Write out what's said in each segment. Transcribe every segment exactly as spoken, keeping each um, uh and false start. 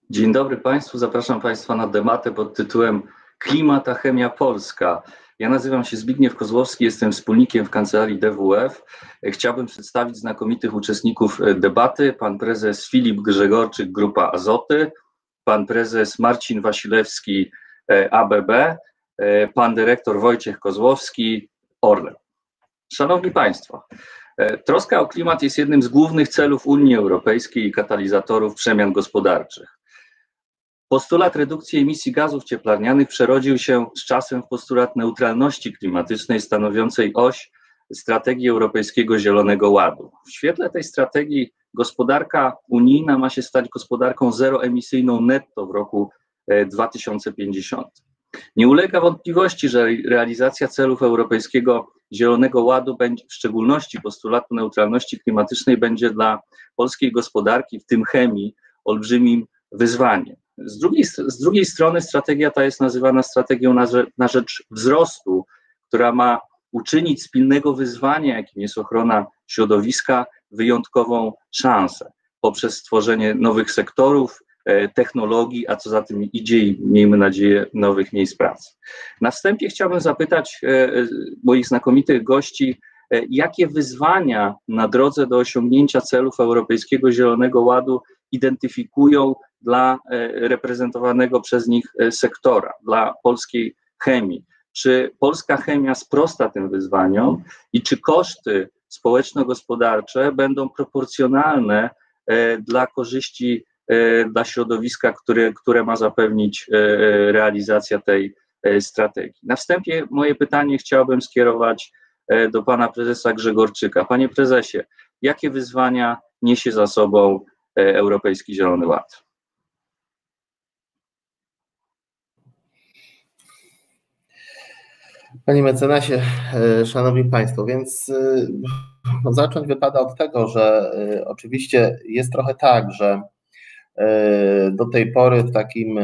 Dzień dobry Państwu, zapraszam Państwa na debatę pod tytułem Klimat a chemia polska. Ja nazywam się Zbigniew Kozłowski, jestem wspólnikiem w kancelarii D W F. Chciałbym przedstawić znakomitych uczestników debaty. Pan prezes Filip Grzegorczyk, Grupa Azoty, pan prezes Marcin Wasilewski, A B B, pan dyrektor Wojciech Kozłowski, Orlen. Szanowni Państwo, troska o klimat jest jednym z głównych celów Unii Europejskiej i katalizatorów przemian gospodarczych. Postulat redukcji emisji gazów cieplarnianych przerodził się z czasem w postulat neutralności klimatycznej stanowiącej oś strategii Europejskiego Zielonego Ładu. W świetle tej strategii gospodarka unijna ma się stać gospodarką zeroemisyjną netto w roku dwa tysiące pięćdziesiątym. Nie ulega wątpliwości, że realizacja celów Europejskiego Zielonego Ładu, będzie, w szczególności postulatu neutralności klimatycznej, będzie dla polskiej gospodarki, w tym chemii, olbrzymim wyzwaniem. Z drugiej, z drugiej strony strategia ta jest nazywana strategią na rzecz, na rzecz wzrostu, która ma uczynić z pilnego wyzwania, jakim jest ochrona środowiska, wyjątkową szansę poprzez stworzenie nowych sektorów, technologii, a co za tym idzie i miejmy nadzieję nowych miejsc pracy. Na wstępie chciałbym zapytać moich znakomitych gości, jakie wyzwania na drodze do osiągnięcia celów Europejskiego Zielonego Ładu identyfikują dla reprezentowanego przez nich sektora, dla polskiej chemii. Czy polska chemia sprosta tym wyzwaniom i czy koszty społeczno-gospodarcze będą proporcjonalne dla korzyści dla środowiska, które, które ma zapewnić realizacja tej strategii. Na wstępie moje pytanie chciałbym skierować do pana prezesa Grzegorczyka. Panie prezesie, jakie wyzwania niesie za sobą Europejski Zielony Ład? Panie mecenasie, szanowni państwo, więc no, zacząć wypada od tego, że oczywiście jest trochę tak, że do tej pory w takim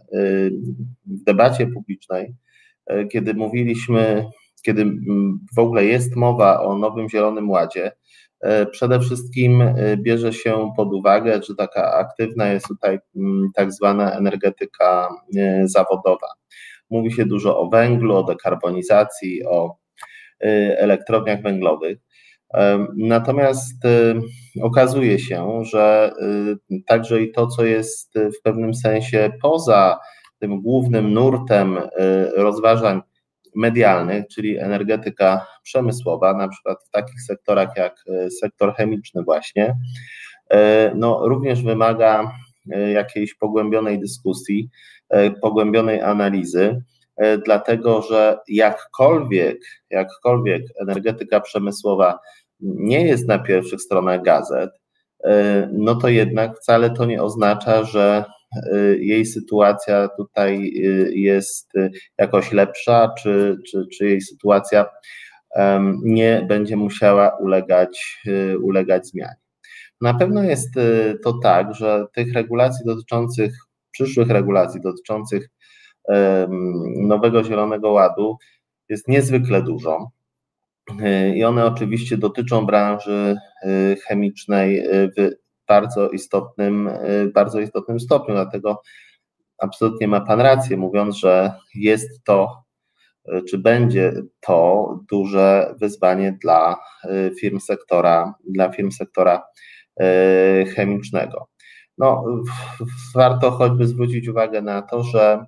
w debacie publicznej, kiedy mówiliśmy, kiedy w ogóle jest mowa o nowym Zielonym Ładzie, przede wszystkim bierze się pod uwagę, że taka aktywna jest tutaj tak zwana energetyka zawodowa. Mówi się dużo o węglu, o dekarbonizacji, o elektrowniach węglowych. Natomiast okazuje się, że także i to, co jest w pewnym sensie poza tym głównym nurtem rozważań medialnych, czyli energetyka przemysłowa, na przykład w takich sektorach jak sektor chemiczny właśnie, no również wymaga jakiejś pogłębionej dyskusji, pogłębionej analizy, dlatego że jakkolwiek, jakkolwiek energetyka przemysłowa nie jest na pierwszych stronach gazet, no to jednak wcale to nie oznacza, że jej sytuacja tutaj jest jakoś lepsza, czy, czy, czy jej sytuacja nie będzie musiała ulegać, ulegać zmianie. Na pewno jest to tak, że tych regulacji dotyczących, przyszłych regulacji dotyczących nowego Zielonego Ładu jest niezwykle dużo i one oczywiście dotyczą branży chemicznej w bardzo istotnym, bardzo istotnym stopniu, dlatego absolutnie ma pan rację, mówiąc, że jest to, czy będzie to duże wyzwanie dla firm sektora, dla firm sektora chemicznego. No, warto choćby zwrócić uwagę na to, że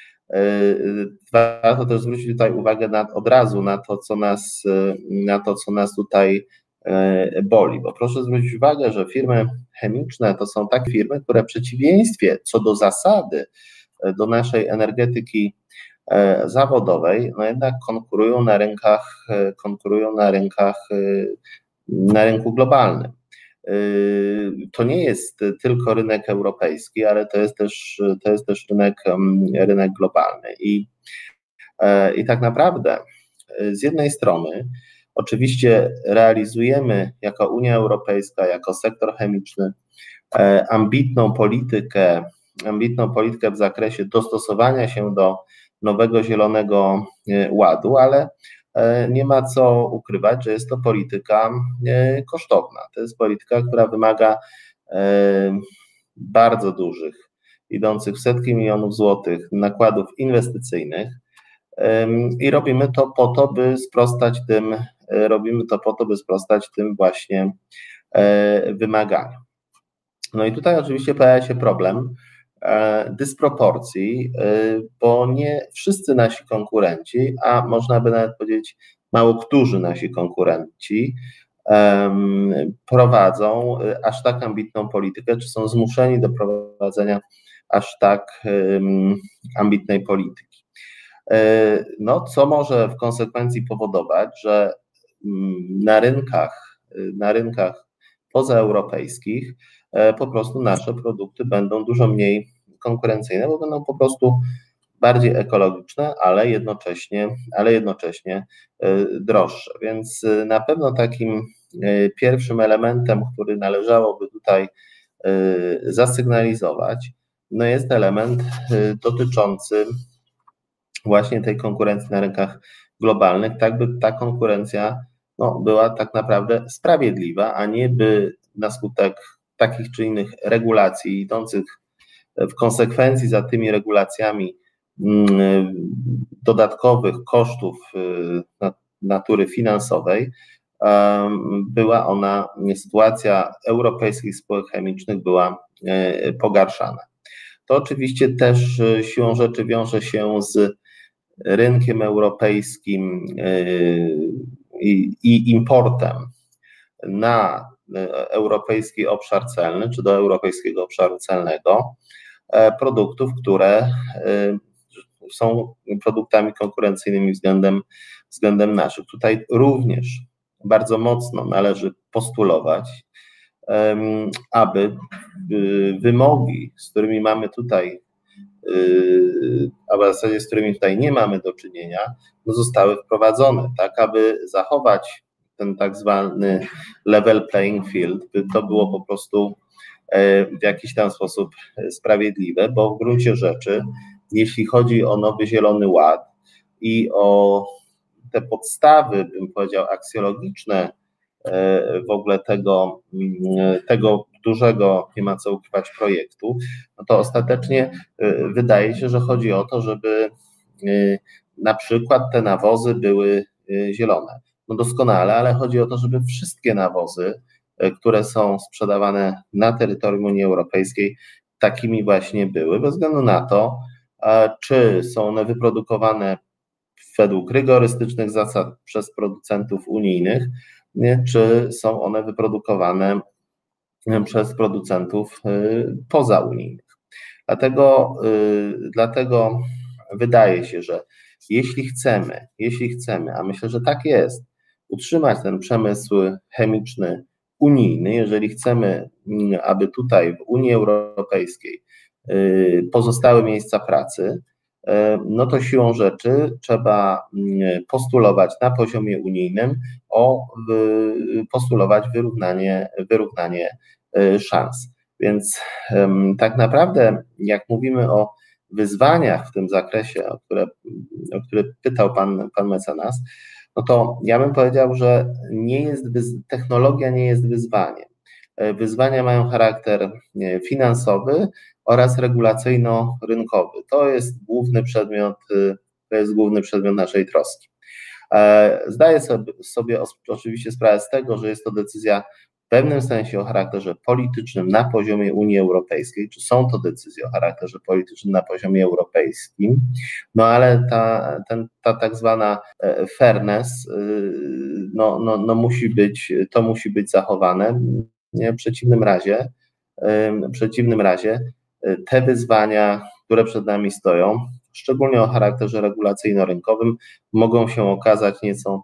warto też zwrócić tutaj uwagę na, od razu na to, co nas, na to, co nas tutaj boli, bo proszę zwrócić uwagę, że firmy chemiczne to są takie firmy, które w przeciwieństwie co do zasady do naszej energetyki zawodowej, no jednak konkurują na rynkach, konkurują na rynkach, na rynku globalnym. To nie jest tylko rynek europejski, ale to jest też, to jest też rynek, rynek globalny. I, i tak naprawdę z jednej strony oczywiście realizujemy jako Unia Europejska, jako sektor chemiczny ambitną politykę, ambitną politykę w zakresie dostosowania się do nowego Zielonego Ładu, ale nie ma co ukrywać, że jest to polityka kosztowna. To jest polityka, która wymaga bardzo dużych idących w setki milionów złotych nakładów inwestycyjnych i robimy to po to, by sprostać tym, robimy to po to, by sprostać tym właśnie wymaganiom. No i tutaj oczywiście pojawia się problem dysproporcji, bo nie wszyscy nasi konkurenci, a można by nawet powiedzieć mało którzy nasi konkurenci prowadzą aż tak ambitną politykę, czy są zmuszeni do prowadzenia aż tak ambitnej polityki. No, co może w konsekwencji powodować, że na rynkach, na rynkach pozaeuropejskich po prostu nasze produkty będą dużo mniej konkurencyjne, bo będą po prostu bardziej ekologiczne, ale jednocześnie, ale jednocześnie droższe. Więc na pewno takim pierwszym elementem, który należałoby tutaj zasygnalizować, no jest element dotyczący właśnie tej konkurencji na rynkach globalnych, tak by ta konkurencja no, była tak naprawdę sprawiedliwa, a nie by na skutek takich czy innych regulacji idących w konsekwencji za tymi regulacjami dodatkowych kosztów natury finansowej była ona, sytuacja europejskich spółek chemicznych była pogarszana. To oczywiście też siłą rzeczy wiąże się z rynkiem europejskim i, i importem na europejski obszar celny, czy do europejskiego obszaru celnego produktów, które są produktami konkurencyjnymi względem, względem naszych. Tutaj również bardzo mocno należy postulować, aby wymogi, z którymi mamy tutaj, a w zasadzie z którymi tutaj nie mamy do czynienia, no zostały wprowadzone, tak aby zachować ten tak zwany level playing field, by to było po prostu w jakiś tam sposób sprawiedliwe, bo w gruncie rzeczy, jeśli chodzi o nowy Zielony Ład i o te podstawy, bym powiedział, aksjologiczne w ogóle tego, tego dużego, nie ma co ukrywać, projektu, no to ostatecznie wydaje się, że chodzi o to, żeby na przykład te nawozy były zielone. No doskonale, ale chodzi o to, żeby wszystkie nawozy, które są sprzedawane na terytorium Unii Europejskiej, takimi właśnie były, bez względu na to, czy są one wyprodukowane według rygorystycznych zasad przez producentów unijnych, czy są one wyprodukowane przez producentów pozaunijnych. Dlatego, dlatego wydaje się, że jeśli chcemy, jeśli chcemy, a myślę, że tak jest, utrzymać ten przemysł chemiczny unijny, jeżeli chcemy, aby tutaj w Unii Europejskiej pozostały miejsca pracy, no to siłą rzeczy trzeba postulować na poziomie unijnym o postulować wyrównanie, wyrównanie szans. Więc tak naprawdę, jak mówimy o wyzwaniach w tym zakresie, o które, o które pytał pan, pan mecenas, no to ja bym powiedział, że nie jest, technologia nie jest wyzwaniem. Wyzwania mają charakter finansowy oraz regulacyjno-rynkowy. To jest główny przedmiot, to jest główny przedmiot naszej troski. Zdaję sobie, sobie oczywiście sprawę z tego, że jest to decyzja w pewnym sensie o charakterze politycznym na poziomie Unii Europejskiej, czy są to decyzje o charakterze politycznym na poziomie europejskim, no ale ta, ten, ta tak zwana fairness, no, no, no musi być, to musi być zachowane. W przeciwnym razie, w przeciwnym razie te wyzwania, które przed nami stoją, szczególnie o charakterze regulacyjno-rynkowym, mogą się okazać nieco,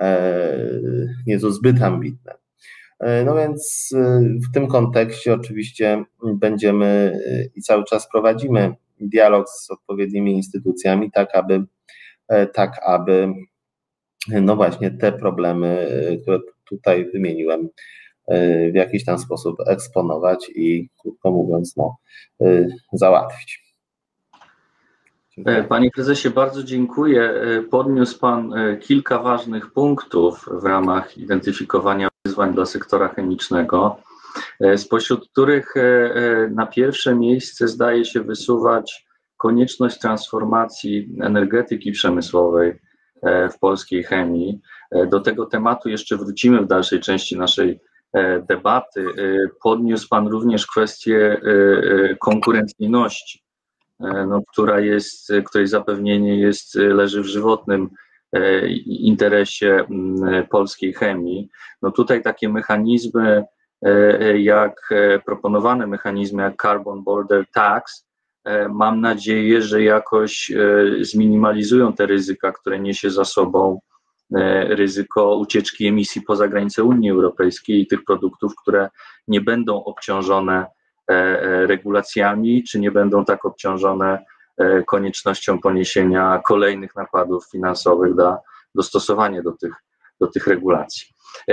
nieco zbyt ambitne. No więc w tym kontekście oczywiście będziemy i cały czas prowadzimy dialog z odpowiednimi instytucjami, tak aby, tak aby no właśnie te problemy, które tutaj wymieniłem, w jakiś tam sposób eksponować i, krótko mówiąc, no, załatwić. Dziękuję. Panie prezesie, bardzo dziękuję. Podniósł pan kilka ważnych punktów w ramach identyfikowania wyzwań dla sektora chemicznego. spośród których na pierwsze miejsce zdaje się wysuwać konieczność transformacji energetyki przemysłowej w polskiej chemii. Do tego tematu jeszcze wrócimy w dalszej części naszej debaty. Podniósł Pan również kwestię konkurencyjności, no, która jest, której zapewnienie jest, leży w żywotnym interesie polskiej chemii. No tutaj takie mechanizmy jak proponowane mechanizmy jak Carbon Border Tax, mam nadzieję, że jakoś zminimalizują te ryzyka, które niesie za sobą ryzyko ucieczki emisji poza granice Unii Europejskiej i tych produktów, które nie będą obciążone regulacjami, czy nie będą tak obciążone koniecznością poniesienia kolejnych nakładów finansowych dla dostosowania do tych, do tych regulacji.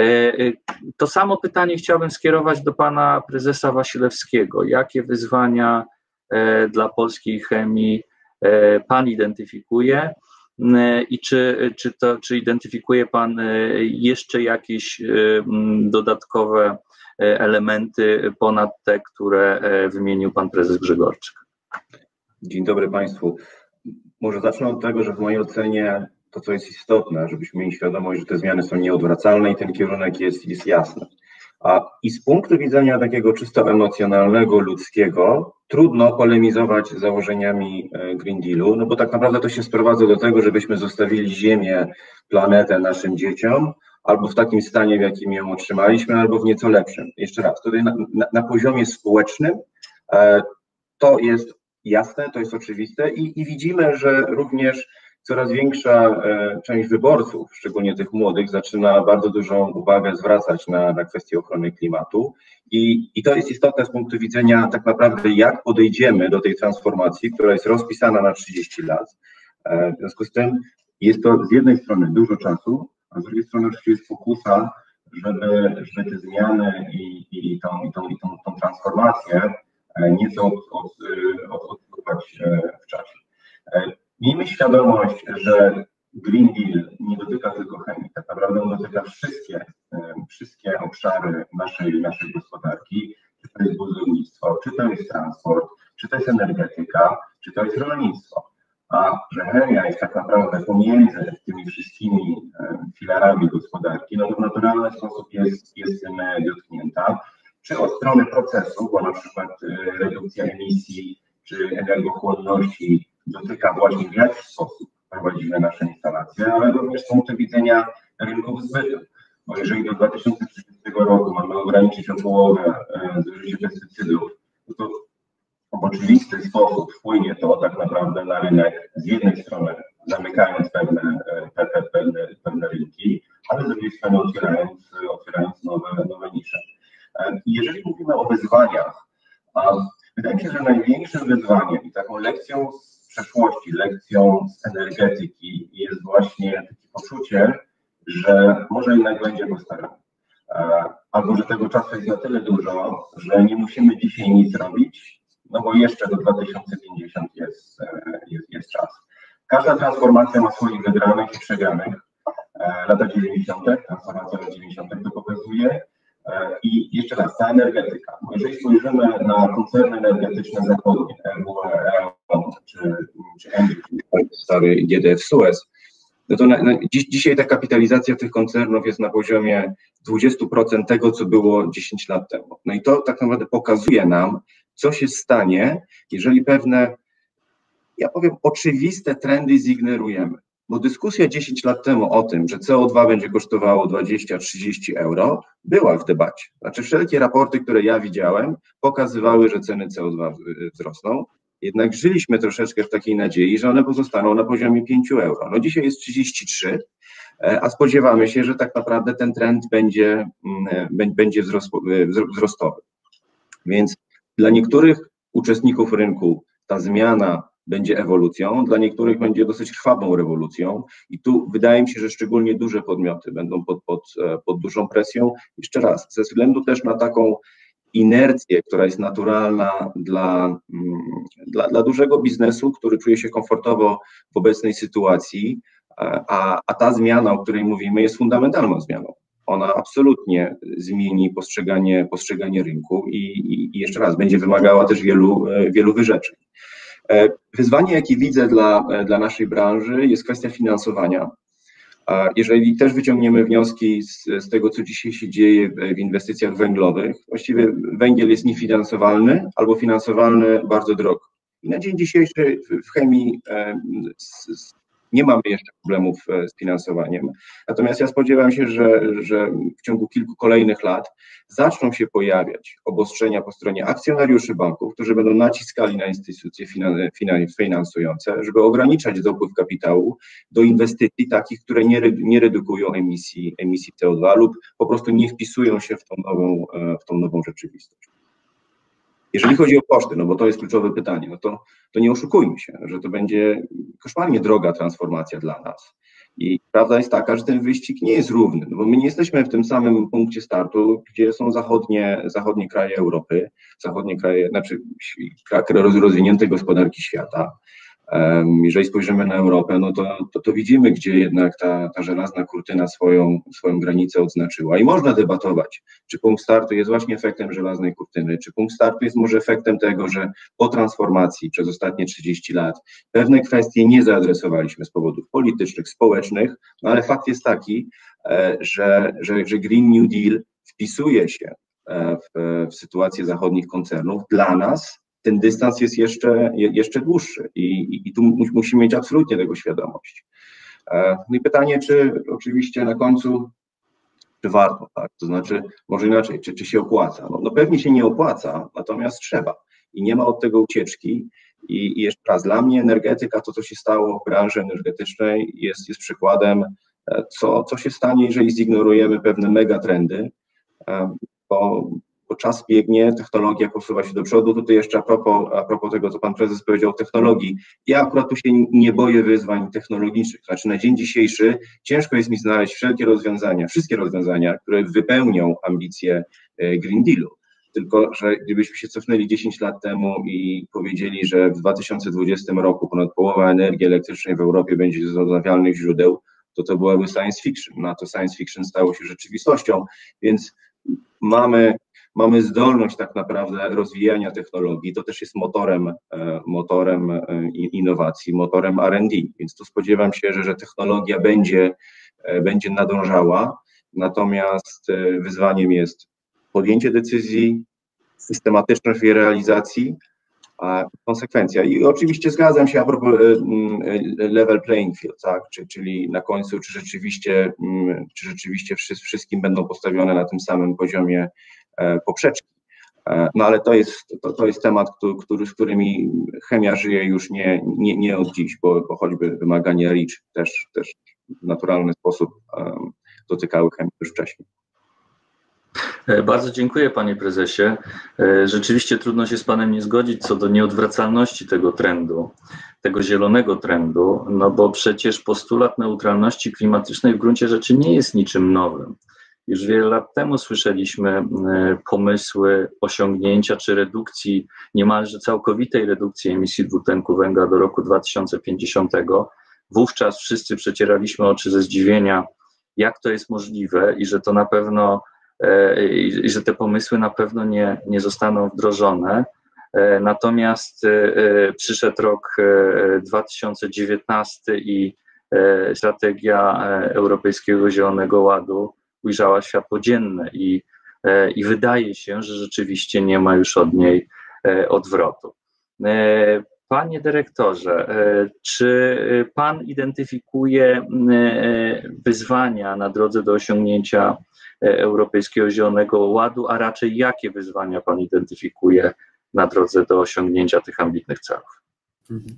To samo pytanie chciałbym skierować do pana prezesa Wasilewskiego. Jakie wyzwania dla polskiej chemii pan identyfikuje i czy, czy, to, czy identyfikuje pan jeszcze jakieś dodatkowe elementy ponad te, które wymienił pan prezes Grzegorczyk? Dzień dobry Państwu. Może zacznę od tego, że w mojej ocenie to, co jest istotne, żebyśmy mieli świadomość, że te zmiany są nieodwracalne i ten kierunek jest, jest jasny. A i z punktu widzenia takiego czysto emocjonalnego, ludzkiego, trudno polemizować z założeniami Green Dealu, no bo tak naprawdę to się sprowadza do tego, żebyśmy zostawili Ziemię, planetę naszym dzieciom, albo w takim stanie, w jakim ją otrzymaliśmy, albo w nieco lepszym. Jeszcze raz, tutaj na, na, na poziomie społecznym e, to jest jasne, to jest oczywiste i, i widzimy, że również coraz większa e, część wyborców, szczególnie tych młodych, zaczyna bardzo dużą uwagę zwracać na, na kwestię ochrony klimatu i, i to jest istotne z punktu widzenia tak naprawdę, jak podejdziemy do tej transformacji, która jest rozpisana na trzydzieści lat. E, w związku z tym jest to z jednej strony dużo czasu, a z drugiej strony oczywiście jest pokusa, żeby, żeby te zmiany i, i, tą, i, tą, i tą, tą transformację nieco od, od, od, odsuwać w czasie. Miejmy świadomość, że Green Deal nie dotyka tylko chemii, tak naprawdę on dotyka wszystkie, wszystkie obszary naszej, naszej gospodarki, czy to jest budownictwo, czy to jest transport, czy to jest energetyka, czy to jest rolnictwo. A że chemia jest tak naprawdę pomiędzy tymi wszystkimi filarami gospodarki, no to w naturalny sposób jest, jest tym dotknięta. Czy od strony procesu, bo na przykład redukcja emisji czy energochłonności dotyka właśnie w jaki sposób prowadzimy nasze instalacje, ale również z punktu widzenia rynków zbytu. Bo jeżeli do dwa tysiące trzydziestego roku mamy ograniczyć o połowę zużycie pestycydów, no to w oczywisty sposób wpłynie to tak naprawdę na rynek, z jednej strony zamykając pewne, pewne, pewne rynki, ale z drugiej strony otwierając, otwierając nowe, nowe nisze. Jeżeli mówimy o wyzwaniach, wydaje mi się, że największym wyzwaniem i taką lekcją z przeszłości, lekcją z energetyki jest właśnie takie poczucie, że może jednak będzie po staremu. Albo że tego czasu jest na tyle dużo, że nie musimy dzisiaj nic robić, no bo jeszcze do dwa tysiące pięćdziesiątego jest, jest, jest czas. Każda transformacja ma swoich wygranych i przegranych. Lata dziewięćdziesiąte, transformacja lat dziewięćdziesiątych to pokazuje. I jeszcze raz, ta energetyka. Jeżeli spojrzymy na koncerny energetyczne zachodnie, R W E, E.O N czy, czy Engie, stary G D F Suez, no to na, na, dziś, dzisiaj ta kapitalizacja tych koncernów jest na poziomie dwadzieścia procent tego, co było dziesięć lat temu. No i to tak naprawdę pokazuje nam, co się stanie, jeżeli pewne, ja powiem, oczywiste trendy zignorujemy. Bo dyskusja dziesięć lat temu o tym, że C O dwa będzie kosztowało dwadzieścia trzydzieści euro, była w debacie. Znaczy wszelkie raporty, które ja widziałem, pokazywały, że ceny C O dwa wzrosną. Jednak żyliśmy troszeczkę w takiej nadziei, że one pozostaną na poziomie pięć euro. No dzisiaj jest trzydzieści trzy, a spodziewamy się, że tak naprawdę ten trend będzie, będzie wzrostowy. Więc dla niektórych uczestników rynku ta zmiana będzie ewolucją, dla niektórych będzie dosyć krwawą rewolucją i tu wydaje mi się, że szczególnie duże podmioty będą pod, pod, pod dużą presją. Jeszcze raz, ze względu też na taką inercję, która jest naturalna dla, dla, dla dużego biznesu, który czuje się komfortowo w obecnej sytuacji, a, a ta zmiana, o której mówimy, jest fundamentalną zmianą. ona absolutnie zmieni postrzeganie, postrzeganie rynku i, i, i jeszcze raz, będzie wymagała też wielu, wielu wyrzeczeń. Wyzwanie, jakie widzę dla, dla naszej branży, jest kwestia finansowania. Jeżeli też wyciągniemy wnioski z, z tego, co dzisiaj się dzieje w inwestycjach węglowych, właściwie węgiel jest niefinansowalny albo finansowalny bardzo drogo. I na dzień dzisiejszy w chemii nie mamy jeszcze problemów z finansowaniem. Natomiast ja spodziewam się, że, że w ciągu kilku kolejnych lat zaczną się pojawiać obostrzenia po stronie akcjonariuszy banków, którzy będą naciskali na instytucje finansujące, żeby ograniczać dopływ kapitału do inwestycji takich, które nie, nie redukują emisji, emisji C O dwa lub po prostu nie wpisują się w tą nową, w tą nową rzeczywistość. Jeżeli chodzi o koszty, no bo to jest kluczowe pytanie, no to, to nie oszukujmy się, że to będzie koszmarnie droga transformacja dla nas. I prawda jest taka, że ten wyścig nie jest równy, no bo my nie jesteśmy w tym samym punkcie startu, gdzie są zachodnie, zachodnie kraje Europy, zachodnie kraje, znaczy rozwinięte gospodarki świata. Jeżeli spojrzymy na Europę, no to, to, to widzimy, gdzie jednak ta, ta żelazna kurtyna swoją, swoją granicę odznaczyła. I można debatować, czy punkt startu jest właśnie efektem żelaznej kurtyny, czy punkt startu jest może efektem tego, że po transformacji przez ostatnie trzydzieści lat pewne kwestie nie zaadresowaliśmy z powodów politycznych, społecznych, no ale fakt jest taki, że, że, że Green New Deal wpisuje się w, w sytuację zachodnich koncernów. Dla nas ten dystans jest jeszcze, jeszcze dłuższy i, i, i tu musimy mieć absolutnie tego świadomość. No i pytanie, czy oczywiście na końcu, czy warto, tak? To znaczy, może inaczej, czy, czy się opłaca? No, no pewnie się nie opłaca, natomiast trzeba i nie ma od tego ucieczki. I, i jeszcze raz, dla mnie energetyka, to co się stało w branży energetycznej jest, jest przykładem, co, co się stanie, jeżeli zignorujemy pewne megatrendy, bo bo czas biegnie, technologia posuwa się do przodu. Tutaj jeszcze a propos, a propos tego, co pan prezes powiedział o technologii. Ja akurat tu się nie boję wyzwań technologicznych. Znaczy na dzień dzisiejszy ciężko jest mi znaleźć wszelkie rozwiązania, wszystkie rozwiązania, które wypełnią ambicje Green Dealu. Tylko że gdybyśmy się cofnęli dziesięć lat temu i powiedzieli, że w dwa tysiące dwudziestym roku ponad połowa energii elektrycznej w Europie będzie z odnawialnych źródeł, to to byłaby science fiction. No a to science fiction stało się rzeczywistością, więc mamy Mamy zdolność tak naprawdę rozwijania technologii, to też jest motorem, motorem innowacji, motorem R and D, więc tu spodziewam się, że, że technologia będzie, będzie nadążała, natomiast wyzwaniem jest podjęcie decyzji, systematyczność jej realizacji, a konsekwencja. I oczywiście zgadzam się a propos level playing field, tak? Czyli na końcu, czy rzeczywiście, czy rzeczywiście wszystkim będą postawione na tym samym poziomie poprzeczki. No ale to jest, to, to jest temat, który, który, z którymi chemia żyje już nie, nie, nie od dziś, bo, bo choćby wymagania REACH też, też w naturalny sposób um, dotykały chemii już wcześniej. Bardzo dziękuję, panie prezesie. Rzeczywiście trudno się z panem nie zgodzić co do nieodwracalności tego trendu, tego zielonego trendu, no bo przecież postulat neutralności klimatycznej w gruncie rzeczy nie jest niczym nowym. Już wiele lat temu słyszeliśmy pomysły osiągnięcia czy redukcji, niemalże całkowitej redukcji emisji dwutlenku węgla do roku dwa tysiące pięćdziesiątego. Wówczas wszyscy przecieraliśmy oczy ze zdziwienia, jak to jest możliwe i że to na pewno, i że te pomysły na pewno nie, nie zostaną wdrożone. Natomiast przyszedł rok dwa tysiące dziewiętnasty i strategia Europejskiego Zielonego Ładu ujrzała światło dzienne i, i wydaje się, że rzeczywiście nie ma już od niej odwrotu. Panie dyrektorze, czy pan identyfikuje wyzwania na drodze do osiągnięcia Europejskiego Zielonego Ładu, a raczej jakie wyzwania pan identyfikuje na drodze do osiągnięcia tych ambitnych celów? Mhm.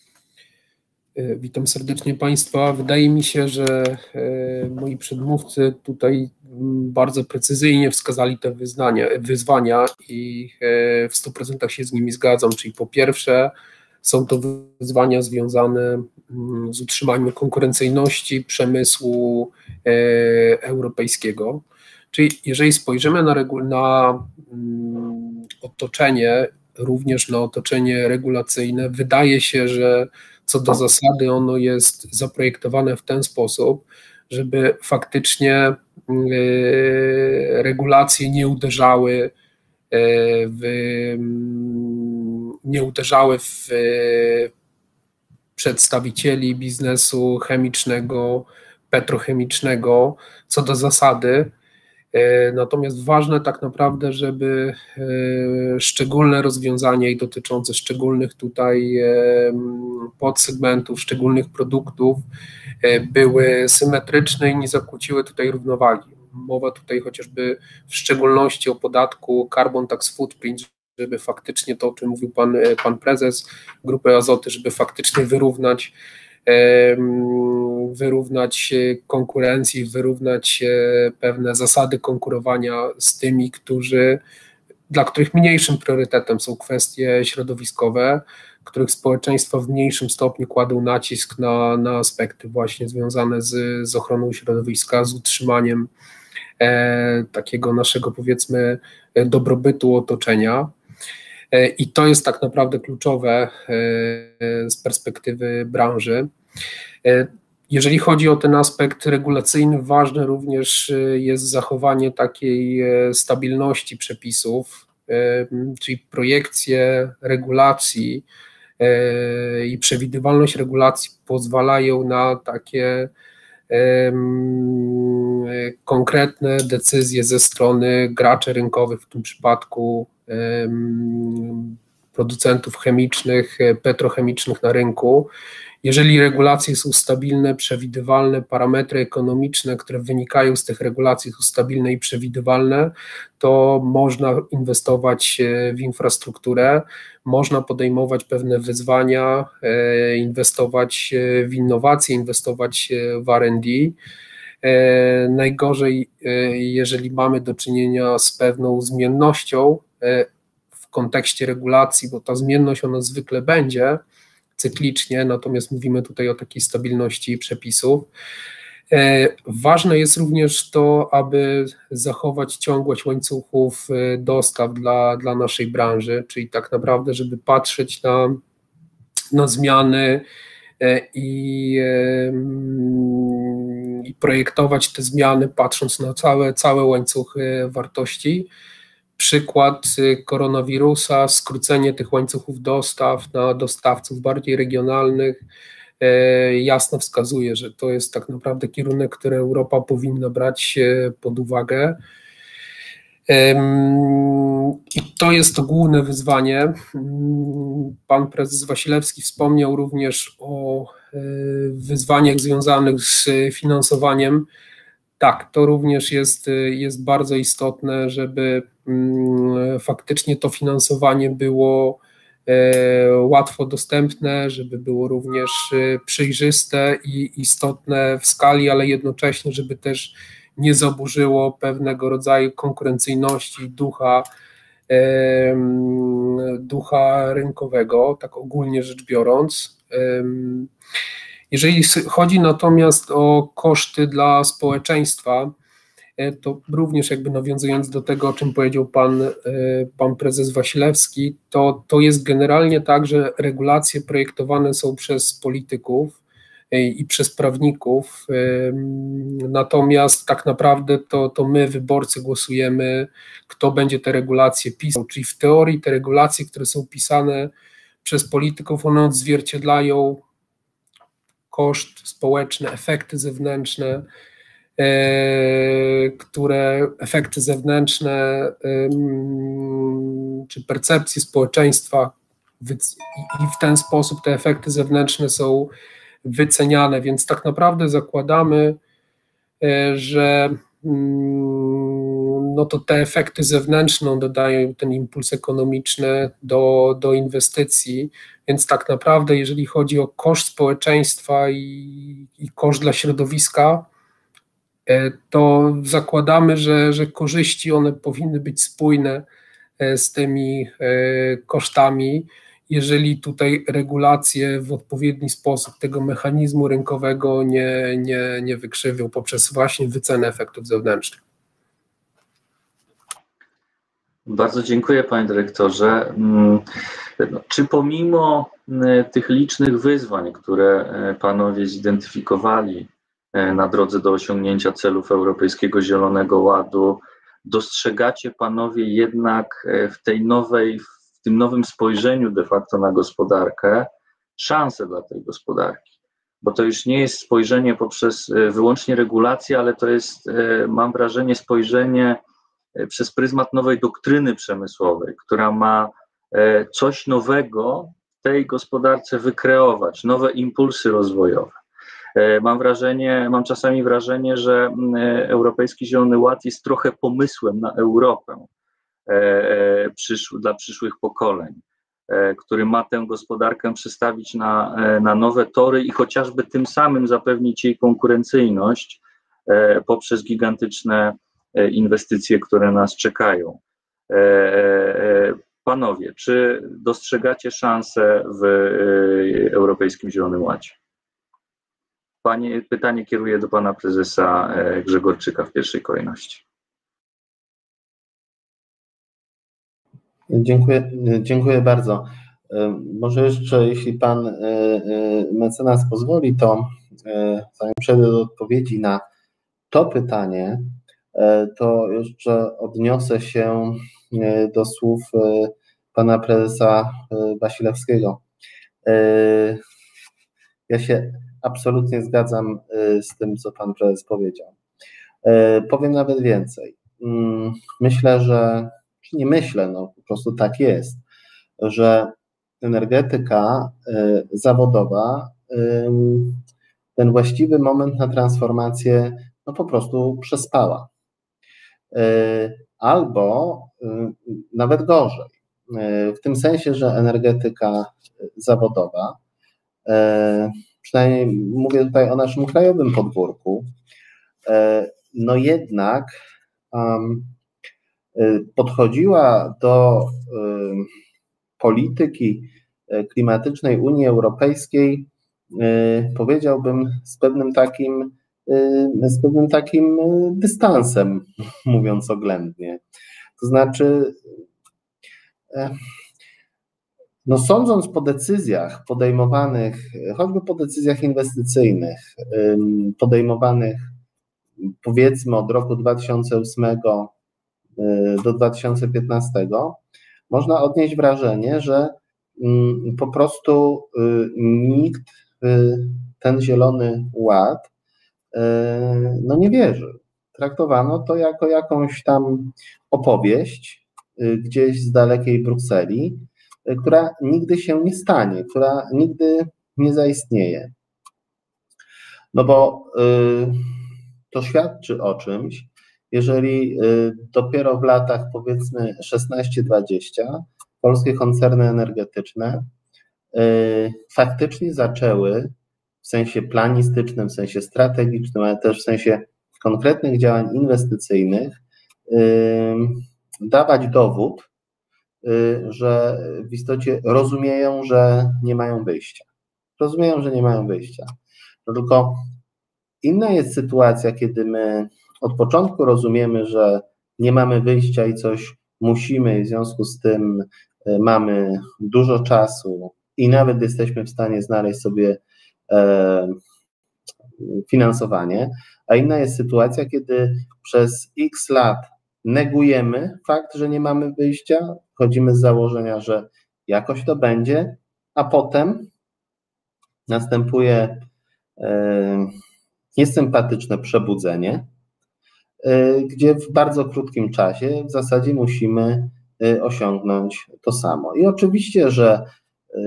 Witam serdecznie Państwa. Wydaje mi się, że moi przedmówcy tutaj bardzo precyzyjnie wskazali te wyznania, wyzwania i w stu procentach się z nimi zgadzam. Czyli po pierwsze są to wyzwania związane z utrzymaniem konkurencyjności przemysłu europejskiego. Czyli jeżeli spojrzymy na, na otoczenie, również na otoczenie regulacyjne, wydaje się, że co do zasady ono jest zaprojektowane w ten sposób, żeby faktycznie regulacje nie uderzały w, nie uderzały w przedstawicieli biznesu chemicznego, petrochemicznego co do zasady. Natomiast ważne tak naprawdę, żeby szczególne rozwiązania i dotyczące szczególnych tutaj podsegmentów, szczególnych produktów były symetryczne i nie zakłóciły tutaj równowagi. Mowa tutaj chociażby w szczególności o podatku Carbon Tax Footprint, żeby faktycznie to, o czym mówił pan, pan prezes Grupy Azoty, żeby faktycznie wyrównać wyrównać konkurencję, wyrównać pewne zasady konkurowania z tymi, którzy, dla których mniejszym priorytetem są kwestie środowiskowe, których społeczeństwa w mniejszym stopniu kładą nacisk na, na aspekty właśnie związane z, z ochroną środowiska, z utrzymaniem e, takiego naszego, powiedzmy, dobrobytu otoczenia. I to jest tak naprawdę kluczowe z perspektywy branży. Jeżeli chodzi o ten aspekt regulacyjny, ważne również jest zachowanie takiej stabilności przepisów, czyli projekcje regulacji i przewidywalność regulacji pozwalają na takie konkretne decyzje ze strony graczy rynkowych, w tym przypadku producentów chemicznych, petrochemicznych na rynku. Jeżeli regulacje są stabilne, przewidywalne, parametry ekonomiczne, które wynikają z tych regulacji są stabilne i przewidywalne, to można inwestować w infrastrukturę, można podejmować pewne wyzwania, inwestować w innowacje, inwestować w R and D. Najgorzej, jeżeli mamy do czynienia z pewną zmiennością w kontekście regulacji, bo ta zmienność ona zwykle będzie cyklicznie, natomiast mówimy tutaj o takiej stabilności przepisów. Ważne jest również to, aby zachować ciągłość łańcuchów dostaw dla, dla naszej branży, czyli tak naprawdę, żeby patrzeć na, na zmiany i, i projektować te zmiany, patrząc na całe, całe łańcuchy wartości. Przykład koronawirusa, skrócenie tych łańcuchów dostaw na dostawców bardziej regionalnych jasno wskazuje, że to jest tak naprawdę kierunek, który Europa powinna brać pod uwagę. I to jest to główne wyzwanie. Pan prezes Wasilewski wspomniał również o wyzwaniach związanych z finansowaniem. Tak, to również jest, jest bardzo istotne, żeby faktycznie to finansowanie było łatwo dostępne, żeby było również przejrzyste i istotne w skali, ale jednocześnie, żeby też nie zaburzyło pewnego rodzaju konkurencyjności ducha, ducha rynkowego, tak ogólnie rzecz biorąc. Jeżeli chodzi natomiast o koszty dla społeczeństwa, to również jakby nawiązując do tego, o czym powiedział pan, pan prezes Wasilewski, to, to jest generalnie tak, że regulacje projektowane są przez polityków i przez prawników, natomiast tak naprawdę to, to my, wyborcy, głosujemy, kto będzie te regulacje pisał, czyli w teorii te regulacje, które są pisane przez polityków, one odzwierciedlają koszt społeczny, efekty zewnętrzne, które efekty zewnętrzne czy percepcje społeczeństwa i w ten sposób te efekty zewnętrzne są wyceniane, więc tak naprawdę zakładamy, że no to te efekty zewnętrzne dodają ten impuls ekonomiczny do, do inwestycji, więc tak naprawdę jeżeli chodzi o koszt społeczeństwa i, i koszt dla środowiska, to zakładamy, że, że korzyści one powinny być spójne z tymi kosztami, jeżeli tutaj regulacje w odpowiedni sposób tego mechanizmu rynkowego nie, nie, nie wykrzywią poprzez właśnie wycenę efektów zewnętrznych. Bardzo dziękuję, panie dyrektorze. Czy pomimo tych licznych wyzwań, które panowie zidentyfikowali na drodze do osiągnięcia celów Europejskiego Zielonego Ładu. Dostrzegacie panowie jednak w tej nowej, w tym nowym spojrzeniu de facto na gospodarkę szansę dla tej gospodarki? Bo to już nie jest spojrzenie poprzez wyłącznie regulację, ale to jest, mam wrażenie, spojrzenie przez pryzmat nowej doktryny przemysłowej, która ma coś nowego w tej gospodarce wykreować, nowe impulsy rozwojowe. Mam wrażenie, mam czasami wrażenie, że Europejski Zielony Ład jest trochę pomysłem na Europę przyszł, dla przyszłych pokoleń, który ma tę gospodarkę przestawić na, na nowe tory i chociażby tym samym zapewnić jej konkurencyjność poprzez gigantyczne inwestycje, które nas czekają. Panowie, czy dostrzegacie szansę w Europejskim Zielonym Ładzie? Panie, pytanie kieruję do pana prezesa Grzegorczyka w pierwszej kolejności. Dziękuję, dziękuję bardzo. Może jeszcze, jeśli pan mecenas pozwoli, to zanim przejdę do odpowiedzi na to pytanie, to jeszcze odniosę się do słów pana prezesa Wasilewskiego. Ja się absolutnie zgadzam z tym, co pan prezes powiedział. Powiem nawet więcej. Myślę, że, czy nie myślę, no po prostu tak jest, że energetyka zawodowa ten właściwy moment na transformację no po prostu przespała. Albo nawet gorzej, w tym sensie, że energetyka zawodowa, przynajmniej mówię tutaj o naszym krajowym podwórku, no jednak um, podchodziła do um, polityki klimatycznej Unii Europejskiej, um, powiedziałbym, z pewnym takim, um, z pewnym takim dystansem, mówiąc oględnie. To znaczy, um, no sądząc po decyzjach podejmowanych, choćby po decyzjach inwestycyjnych, podejmowanych powiedzmy od roku dwa tysiące ósmego do dwa tysiące piętnastego, można odnieść wrażenie, że po prostu nikt w ten Zielony Ład no nie wierzył. Traktowano to jako jakąś tam opowieść gdzieś z dalekiej Brukseli, która nigdy się nie stanie, która nigdy nie zaistnieje. No bo y, to świadczy o czymś, jeżeli y, dopiero w latach powiedzmy szesnaście dwadzieścia polskie koncerny energetyczne y, faktycznie zaczęły w sensie planistycznym, w sensie strategicznym, ale też w sensie konkretnych działań inwestycyjnych y, dawać dowód, że w istocie rozumieją, że nie mają wyjścia. Rozumieją, że nie mają wyjścia. No tylko inna jest sytuacja, kiedy my od początku rozumiemy, że nie mamy wyjścia i coś musimy, i w związku z tym mamy dużo czasu i nawet jesteśmy w stanie znaleźć sobie e, finansowanie, a inna jest sytuacja, kiedy przez x lat negujemy fakt, że nie mamy wyjścia, chodzimy z założenia, że jakoś to będzie, a potem następuje e, niesympatyczne przebudzenie, e, gdzie w bardzo krótkim czasie w zasadzie musimy e, osiągnąć to samo. I oczywiście, że, e,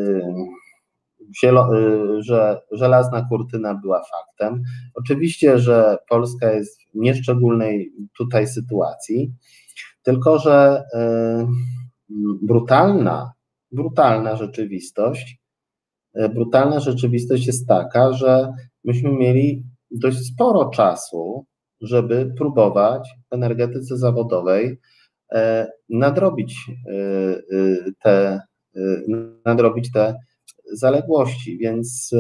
zielo, e, że żelazna kurtyna była faktem. Oczywiście, że Polska jest w nieszczególnej tutaj sytuacji, tylko że e, brutalna, brutalna rzeczywistość, brutalna rzeczywistość jest taka, że myśmy mieli dość sporo czasu, żeby próbować w energetyce zawodowej nadrobić te, nadrobić te zaległości, więc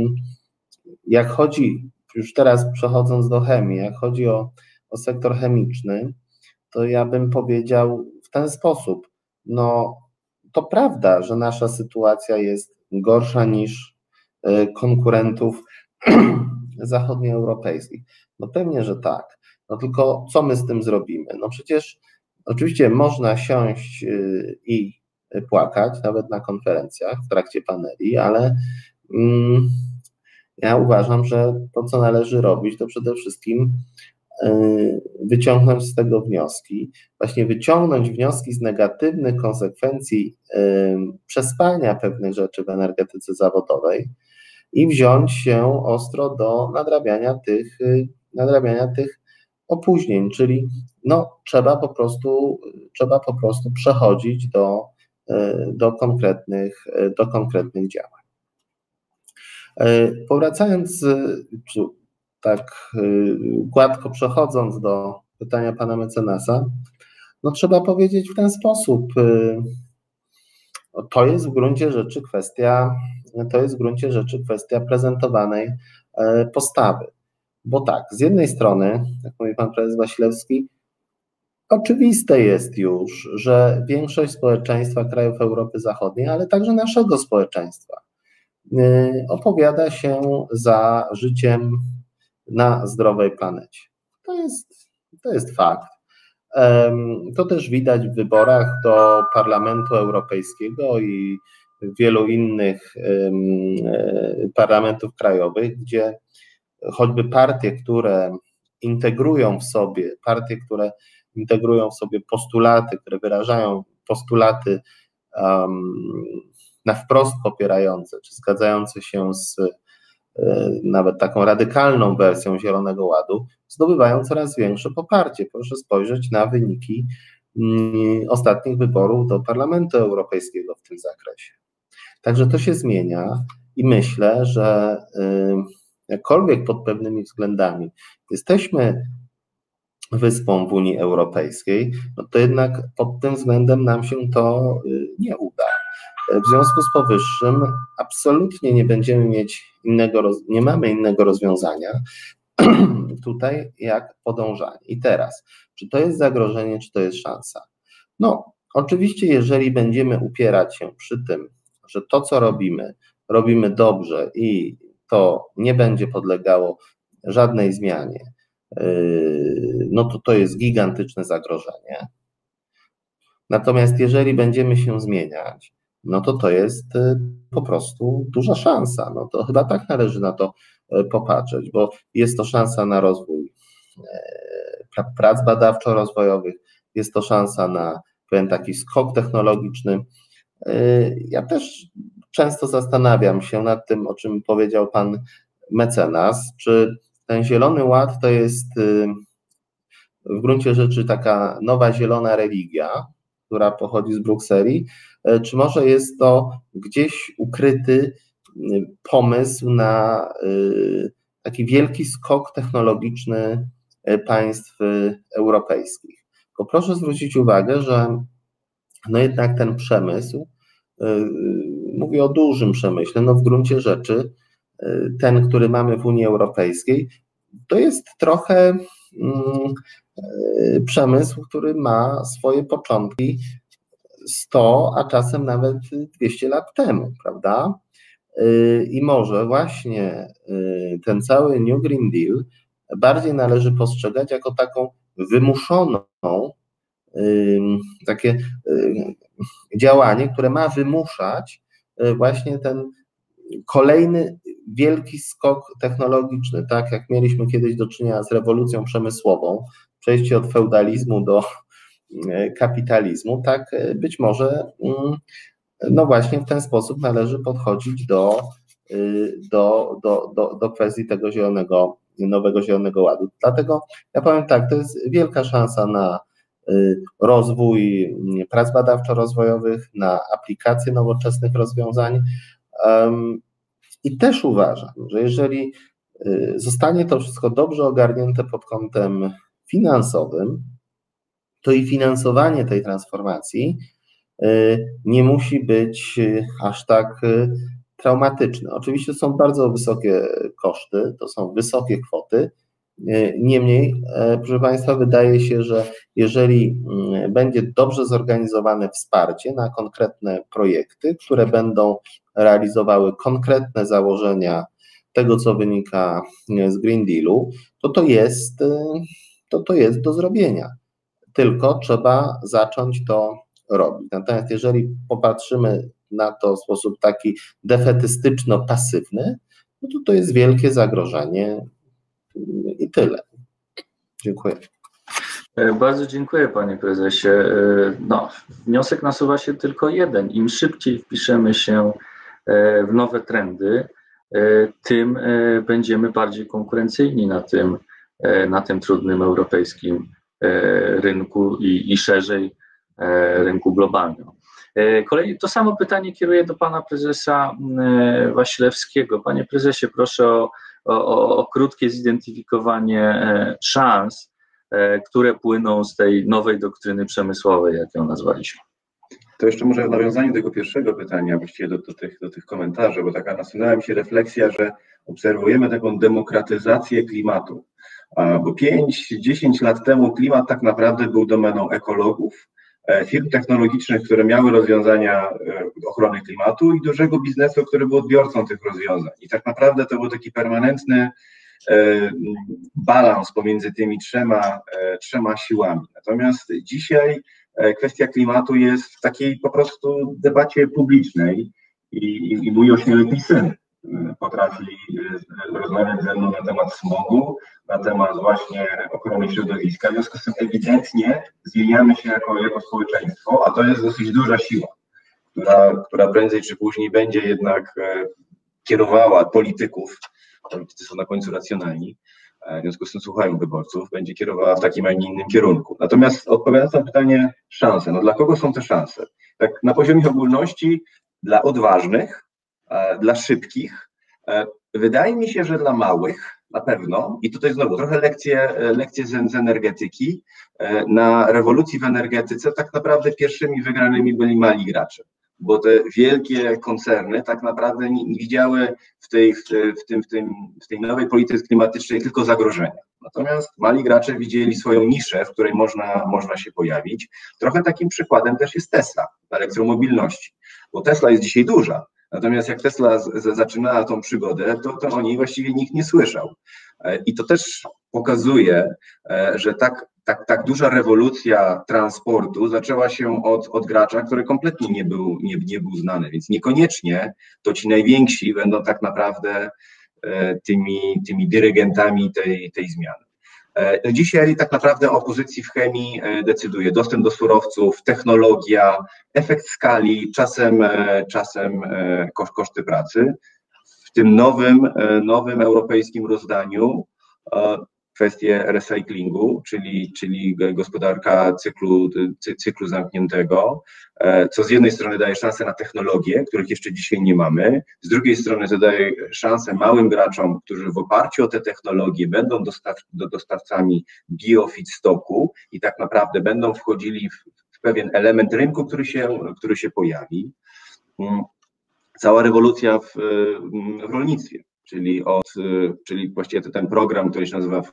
jak chodzi, już teraz przechodząc do chemii, jak chodzi o, o sektor chemiczny, to ja bym powiedział w ten sposób, no to prawda, że nasza sytuacja jest gorsza niż konkurentów zachodnioeuropejskich. No pewnie, że tak. No tylko co my z tym zrobimy? No przecież oczywiście można siąść i płakać, nawet na konferencjach, w trakcie paneli, ale mm, ja uważam, że to, co należy robić, to przede wszystkim wyciągnąć z tego wnioski, właśnie wyciągnąć wnioski z negatywnych konsekwencji przespania pewnych rzeczy w energetyce zawodowej i wziąć się ostro do nadrabiania tych, nadrabiania tych opóźnień, czyli no, trzeba po prostu, trzeba po prostu przechodzić do, do, konkretnych, do konkretnych działań. Powracając, tak gładko przechodząc do pytania pana mecenasa, no trzeba powiedzieć w ten sposób, to jest w gruncie rzeczy kwestia, to jest w gruncie rzeczy kwestia prezentowanej postawy. Bo tak, z jednej strony, jak mówi pan prezes Wasilewski, oczywiste jest już, że większość społeczeństwa krajów Europy Zachodniej, ale także naszego społeczeństwa, opowiada się za życiem na zdrowej planecie. To jest, to jest fakt. To też widać w wyborach do Parlamentu Europejskiego i wielu innych parlamentów krajowych, gdzie choćby partie, które integrują w sobie, partie, które integrują w sobie postulaty, które wyrażają postulaty um, na wprost popierające, czy zgadzające się z nawet taką radykalną wersją Zielonego Ładu, zdobywają coraz większe poparcie. Proszę spojrzeć na wyniki ostatnich wyborów do Parlamentu Europejskiego w tym zakresie. Także to się zmienia i myślę, że jakkolwiek pod pewnymi względami jesteśmy wyspą w Unii Europejskiej, no to jednak pod tym względem nam się to nie uda. W związku z powyższym absolutnie nie będziemy mieć innego, nie mamy innego rozwiązania tutaj jak podążanie. I teraz, czy to jest zagrożenie, czy to jest szansa? No, oczywiście, jeżeli będziemy upierać się przy tym, że to, co robimy, robimy dobrze i to nie będzie podlegało żadnej zmianie, no to to jest gigantyczne zagrożenie. Natomiast jeżeli będziemy się zmieniać, no to to jest po prostu duża szansa. No to chyba tak należy na to popatrzeć, bo jest to szansa na rozwój prac badawczo-rozwojowych, jest to szansa na pewien taki skok technologiczny. Ja też często zastanawiam się nad tym, o czym powiedział pan mecenas, czy ten Zielony Ład to jest w gruncie rzeczy taka nowa zielona religia, która pochodzi z Brukseli, czy może jest to gdzieś ukryty pomysł na taki wielki skok technologiczny państw europejskich. Bo proszę zwrócić uwagę, że no jednak ten przemysł, mówię o dużym przemyśle, no w gruncie rzeczy ten, który mamy w Unii Europejskiej, to jest trochę przemysł, który ma swoje początki sto, a czasem nawet dwieście lat temu, prawda? I może właśnie ten cały New Green Deal bardziej należy postrzegać jako taką wymuszoną, takie działanie, które ma wymuszać właśnie ten kolejny wielki skok technologiczny, tak jak mieliśmy kiedyś do czynienia z rewolucją przemysłową, przejście od feudalizmu do kapitalizmu, tak być może no właśnie w ten sposób należy podchodzić do, do, do, do, do kwestii tego zielonego, nowego Zielonego Ładu. Dlatego ja powiem tak, to jest wielka szansa na rozwój prac badawczo-rozwojowych, na aplikację nowoczesnych rozwiązań. I też uważam, że jeżeli zostanie to wszystko dobrze ogarnięte pod kątem finansowym, to i finansowanie tej transformacji nie musi być aż tak traumatyczne. Oczywiście są bardzo wysokie koszty, to są wysokie kwoty, niemniej, proszę Państwa, wydaje się, że jeżeli będzie dobrze zorganizowane wsparcie na konkretne projekty, które będą realizowały konkretne założenia tego, co wynika z Green Dealu, to to jest, to to jest do zrobienia. Tylko trzeba zacząć to robić. Natomiast jeżeli popatrzymy na to w sposób taki defetystyczno-pasywny, no to to jest wielkie zagrożenie i tyle. Dziękuję. Bardzo dziękuję, panie prezesie. No, wniosek nasuwa się tylko jeden. Im szybciej wpiszemy się w nowe trendy, tym będziemy bardziej konkurencyjni na tym, na tym trudnym europejskim rynku i, i szerzej rynku globalnym. Kolej, to samo pytanie kieruję do pana prezesa Wasilewskiego. Panie prezesie, proszę o, o, o krótkie zidentyfikowanie szans, które płyną z tej nowej doktryny przemysłowej, jak ją nazwaliśmy. To jeszcze może w nawiązaniu do tego pierwszego pytania, właściwie do, do, tych, do tych komentarzy, bo taka nasunęła mi się refleksja, że obserwujemy taką demokratyzację klimatu, bo pięć dziesięć lat temu klimat tak naprawdę był domeną ekologów, firm technologicznych, które miały rozwiązania ochrony klimatu i dużego biznesu, który był odbiorcą tych rozwiązań. I tak naprawdę to był taki permanentny balans pomiędzy tymi trzema, trzema siłami. Natomiast dzisiaj kwestia klimatu jest w takiej po prostu debacie publicznej i, i mój ośmioletni syn potrafi rozmawiać ze mną na temat smogu, na temat właśnie ochrony środowiska. W związku z tym ewidentnie zmieniamy się jako, jako społeczeństwo, a to jest dosyć duża siła, która, która prędzej czy później będzie jednak kierowała polityków. Politycy są na końcu racjonalni, w związku z tym słuchają wyborców, będzie kierowała w takim, a nie innym kierunku. Natomiast odpowiadając na pytanie szanse, no dla kogo są te szanse? Tak na poziomie ogólności dla odważnych, dla szybkich, wydaje mi się, że dla małych na pewno, i tutaj znowu trochę lekcje, lekcje z, z energetyki, na rewolucji w energetyce tak naprawdę pierwszymi wygranymi byli mali gracze, bo te wielkie koncerny tak naprawdę nie, nie widziały w tej, w, w, tym, w, tym, w tej nowej polityce klimatycznej tylko zagrożenia. Natomiast mali gracze widzieli swoją niszę, w której można, można się pojawić. Trochę takim przykładem też jest Tesla, elektromobilności, bo Tesla jest dzisiaj duża. Natomiast jak Tesla z, z, zaczynała tą przygodę, to, to o niej właściwie nikt nie słyszał. I to też pokazuje, że tak, tak, tak duża rewolucja transportu zaczęła się od, od gracza, który kompletnie nie był, nie, nie był znany, więc niekoniecznie to ci najwięksi będą tak naprawdę tymi, tymi dyrygentami tej, tej zmiany. Dzisiaj tak naprawdę o pozycji w chemii decyduje dostęp do surowców, technologia, efekt skali, czasem, czasem koszty pracy. W tym nowym, nowym europejskim rozdaniu kwestie recyklingu, czyli, czyli gospodarka cyklu, cyklu zamkniętego, co z jednej strony daje szansę na technologie, których jeszcze dzisiaj nie mamy, z drugiej strony to daje szansę małym graczom, którzy w oparciu o te technologie będą dostaw, dostawcami biofeedstocku i tak naprawdę będą wchodzili w, w pewien element rynku, który się, który się pojawi. Cała rewolucja w, w rolnictwie, czyli, od, czyli właściwie ten program, który się nazywa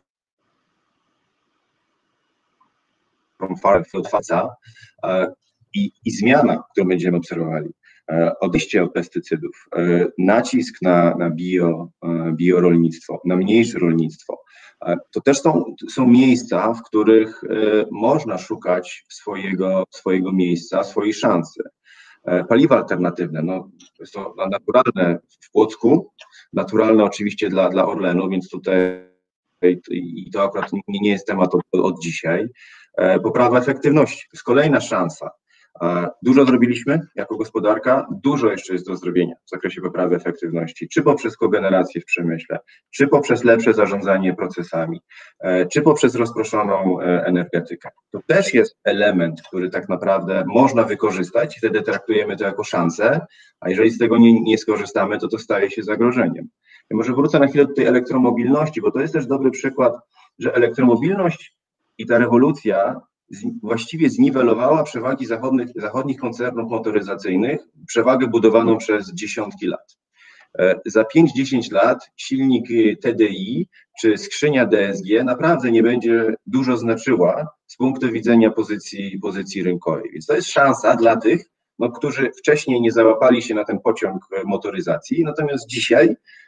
From Farm to Faca i, i zmiana, którą będziemy obserwowali, odejście od pestycydów, nacisk na, na bio, biorolnictwo, na mniejsze rolnictwo, to też są, są miejsca, w których można szukać swojego, swojego miejsca, swojej szansy. Paliwa alternatywne, no, jest to naturalne w Płocku, naturalne oczywiście dla, dla Orlenu, więc tutaj i to akurat nie, nie jest temat od, od dzisiaj. Poprawa efektywności, to jest kolejna szansa. Dużo zrobiliśmy jako gospodarka, dużo jeszcze jest do zrobienia w zakresie poprawy efektywności, czy poprzez kogenerację w przemyśle, czy poprzez lepsze zarządzanie procesami, czy poprzez rozproszoną energetykę. To też jest element, który tak naprawdę można wykorzystać i wtedy traktujemy to jako szansę, a jeżeli z tego nie, nie skorzystamy, to to staje się zagrożeniem. Ja może wrócę na chwilę do tej elektromobilności, bo to jest też dobry przykład, że elektromobilność i ta rewolucja właściwie zniwelowała przewagi zachodnich, zachodnich koncernów motoryzacyjnych, przewagę budowaną przez dziesiątki lat. Za pięć dziesięć lat silnik T D I czy skrzynia D S G naprawdę nie będzie dużo znaczyła z punktu widzenia pozycji, pozycji rynkowej. Więc to jest szansa dla tych, no, którzy wcześniej nie załapali się na ten pociąg motoryzacji, natomiast dzisiaj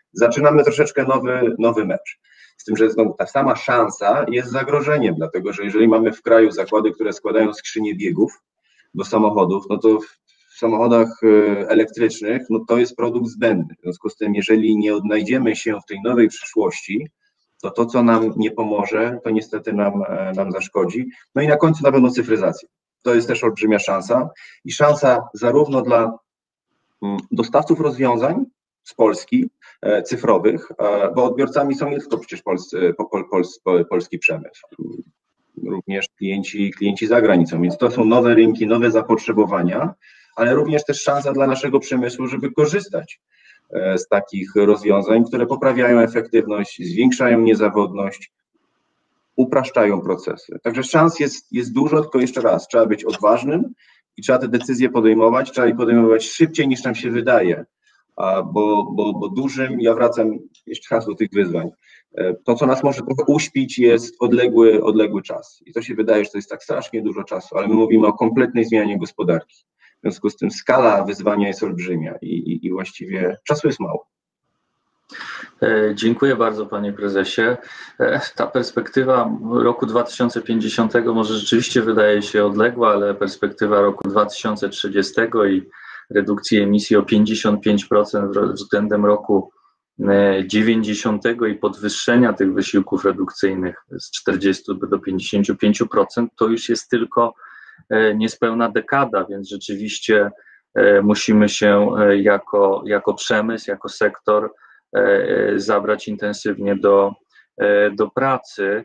zaczynamy troszeczkę nowy, nowy mecz. Z tym, że znowu ta sama szansa jest zagrożeniem, dlatego że jeżeli mamy w kraju zakłady, które składają skrzynie biegów do samochodów, no to w samochodach elektrycznych, no to jest produkt zbędny. W związku z tym, jeżeli nie odnajdziemy się w tej nowej przyszłości, to to, co nam nie pomoże, to niestety nam, nam zaszkodzi. No i na końcu na pewno cyfryzacja. To jest też olbrzymia szansa i szansa zarówno dla dostawców rozwiązań z Polski, cyfrowych, bo odbiorcami są nie tylko przecież polscy, pol, pol, pol, polski przemysł, również klienci, klienci za granicą, więc to są nowe rynki, nowe zapotrzebowania, ale również też szansa dla naszego przemysłu, żeby korzystać z takich rozwiązań, które poprawiają efektywność, zwiększają niezawodność, upraszczają procesy. Także szans jest, jest dużo, tylko jeszcze raz, trzeba być odważnym i trzeba te decyzje podejmować, trzeba je podejmować szybciej niż nam się wydaje, bo, bo, bo dużym, ja wracam jeszcze raz do tych wyzwań, to, co nas może trochę uśpić, jest odległy, odległy czas. I to się wydaje, że to jest tak strasznie dużo czasu, ale my mówimy o kompletnej zmianie gospodarki. W związku z tym skala wyzwania jest olbrzymia i, i, i właściwie czasu jest mało. Dziękuję bardzo, panie prezesie. Ta perspektywa roku dwa tysiące pięćdziesiątego może rzeczywiście wydaje się odległa, ale perspektywa roku dwa tysiące trzydziestego i redukcji emisji o pięćdziesiąt pięć procent względem roku dziewięćdziesiątego i podwyższenia tych wysiłków redukcyjnych z czterdziestu do pięćdziesięciu pięciu procent to już jest tylko niespełna dekada, więc rzeczywiście musimy się jako, jako przemysł, jako sektor zabrać intensywnie do, do pracy.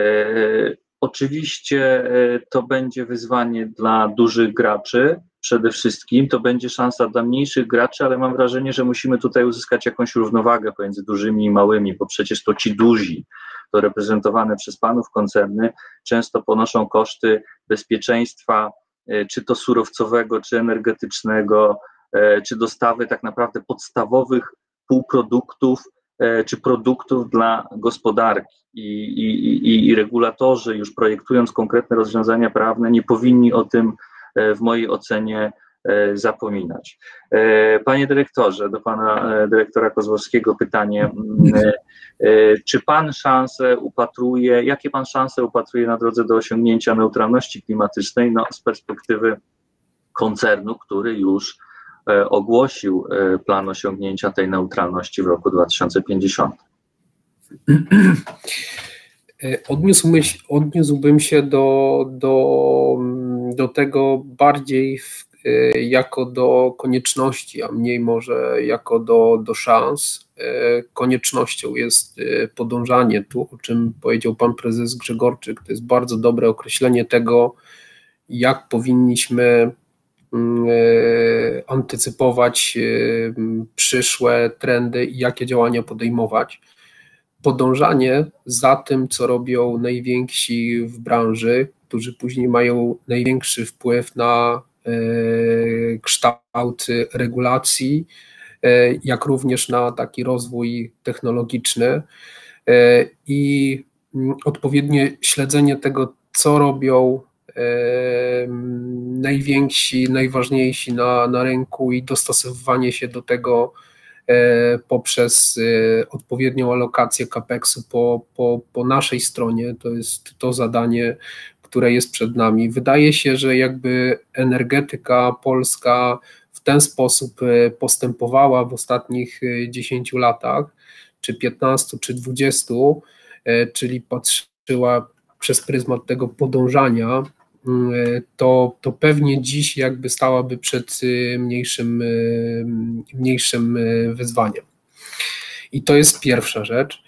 Oczywiście to będzie wyzwanie dla dużych graczy, przede wszystkim to będzie szansa dla mniejszych graczy, ale mam wrażenie, że musimy tutaj uzyskać jakąś równowagę pomiędzy dużymi i małymi, bo przecież to ci duzi, to reprezentowane przez panów koncerny, często ponoszą koszty bezpieczeństwa, czy to surowcowego, czy energetycznego, czy dostawy tak naprawdę podstawowych półproduktów, czy produktów dla gospodarki. I, i, i regulatorzy, już projektując konkretne rozwiązania prawne, nie powinni o tym w mojej ocenie zapominać. Panie dyrektorze, do pana dyrektora Kozłowskiego pytanie, czy pan szanse upatruje, jakie pan szanse upatruje na drodze do osiągnięcia neutralności klimatycznej, no, z perspektywy koncernu, który już ogłosił plan osiągnięcia tej neutralności w roku dwa tysiące pięćdziesiątym? Odniósłbym, odniósłbym się do, do, do tego bardziej w, jako do konieczności, a mniej może jako do, do szans. Koniecznością jest podążanie tu, o czym powiedział pan prezes Grzegorczyk. To jest bardzo dobre określenie tego, jak powinniśmy antycypować przyszłe trendy i jakie działania podejmować. Podążanie za tym, co robią najwięksi w branży, którzy później mają największy wpływ na kształt regulacji, jak również na taki rozwój technologiczny i odpowiednie śledzenie tego, co robią najwięksi, najważniejsi na, na rynku i dostosowywanie się do tego poprzez odpowiednią alokację kapeksu po, po, po naszej stronie. To jest to zadanie, które jest przed nami. Wydaje się, że jakby energetyka polska w ten sposób postępowała w ostatnich dziesięciu latach, czy piętnastu, czy dwudziestu, czyli patrzyła przez pryzmat tego podążania, to, to pewnie dziś jakby stałaby przed mniejszym, mniejszym wyzwaniem. I to jest pierwsza rzecz.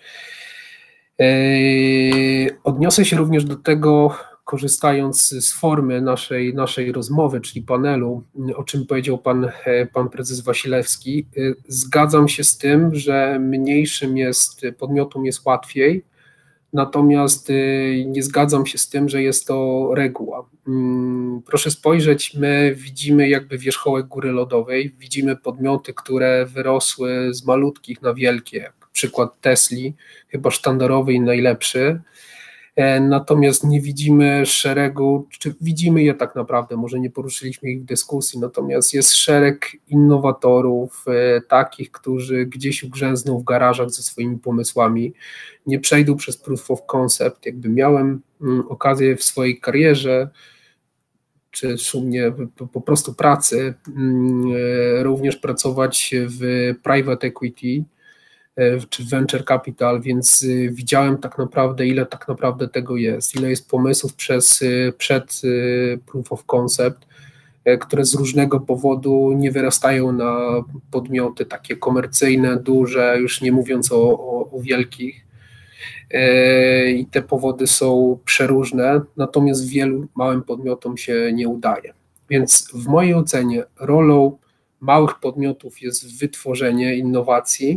Odniosę się również do tego, korzystając z formy naszej, naszej rozmowy, czyli panelu, o czym powiedział pan, pan prezes Wasilewski. Zgadzam się z tym, że mniejszym jest podmiotom jest łatwiej, natomiast nie zgadzam się z tym, że jest to reguła. Proszę spojrzeć, my widzimy jakby wierzchołek góry lodowej, widzimy podmioty, które wyrosły z malutkich na wielkie, jak przykład Tesli, chyba sztandarowy i najlepszy, natomiast nie widzimy szeregu, czy widzimy je tak naprawdę, może nie poruszyliśmy ich w dyskusji, natomiast jest szereg innowatorów, takich, którzy gdzieś ugrzęzną w garażach ze swoimi pomysłami, nie przejdą przez proof of concept. Jakby miałem okazję w swojej karierze, czy szumnie po prostu pracy, również pracować w private equity, czy venture capital, więc widziałem tak naprawdę, ile tak naprawdę tego jest, ile jest pomysłów przez, przed proof of concept, które z różnego powodu nie wyrastają na podmioty takie komercyjne, duże, już nie mówiąc o, o, o wielkich. I te powody są przeróżne, natomiast wielu małym podmiotom się nie udaje. Więc w mojej ocenie rolą małych podmiotów jest wytworzenie innowacji.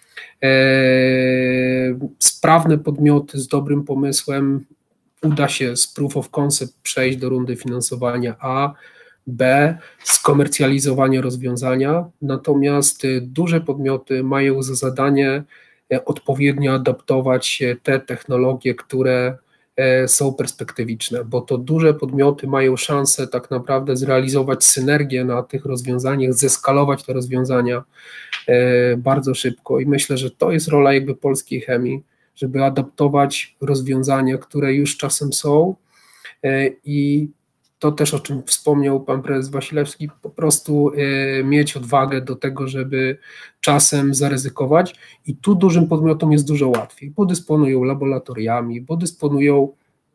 Sprawne podmioty z dobrym pomysłem uda się z proof of concept przejść do rundy finansowania A, B, skomercjalizowania rozwiązania, natomiast duże podmioty mają za zadanie odpowiednio adaptować te technologie, które są perspektywiczne, bo to duże podmioty mają szansę tak naprawdę zrealizować synergię na tych rozwiązaniach, zeskalować te rozwiązania bardzo szybko i myślę, że to jest rola jakby polskiej chemii, żeby adaptować rozwiązania, które już czasem są i to też, o czym wspomniał pan prezes Wasilewski, po prostu mieć odwagę do tego, żeby czasem zaryzykować i tu dużym podmiotom jest dużo łatwiej, bo dysponują laboratoriami, bo dysponują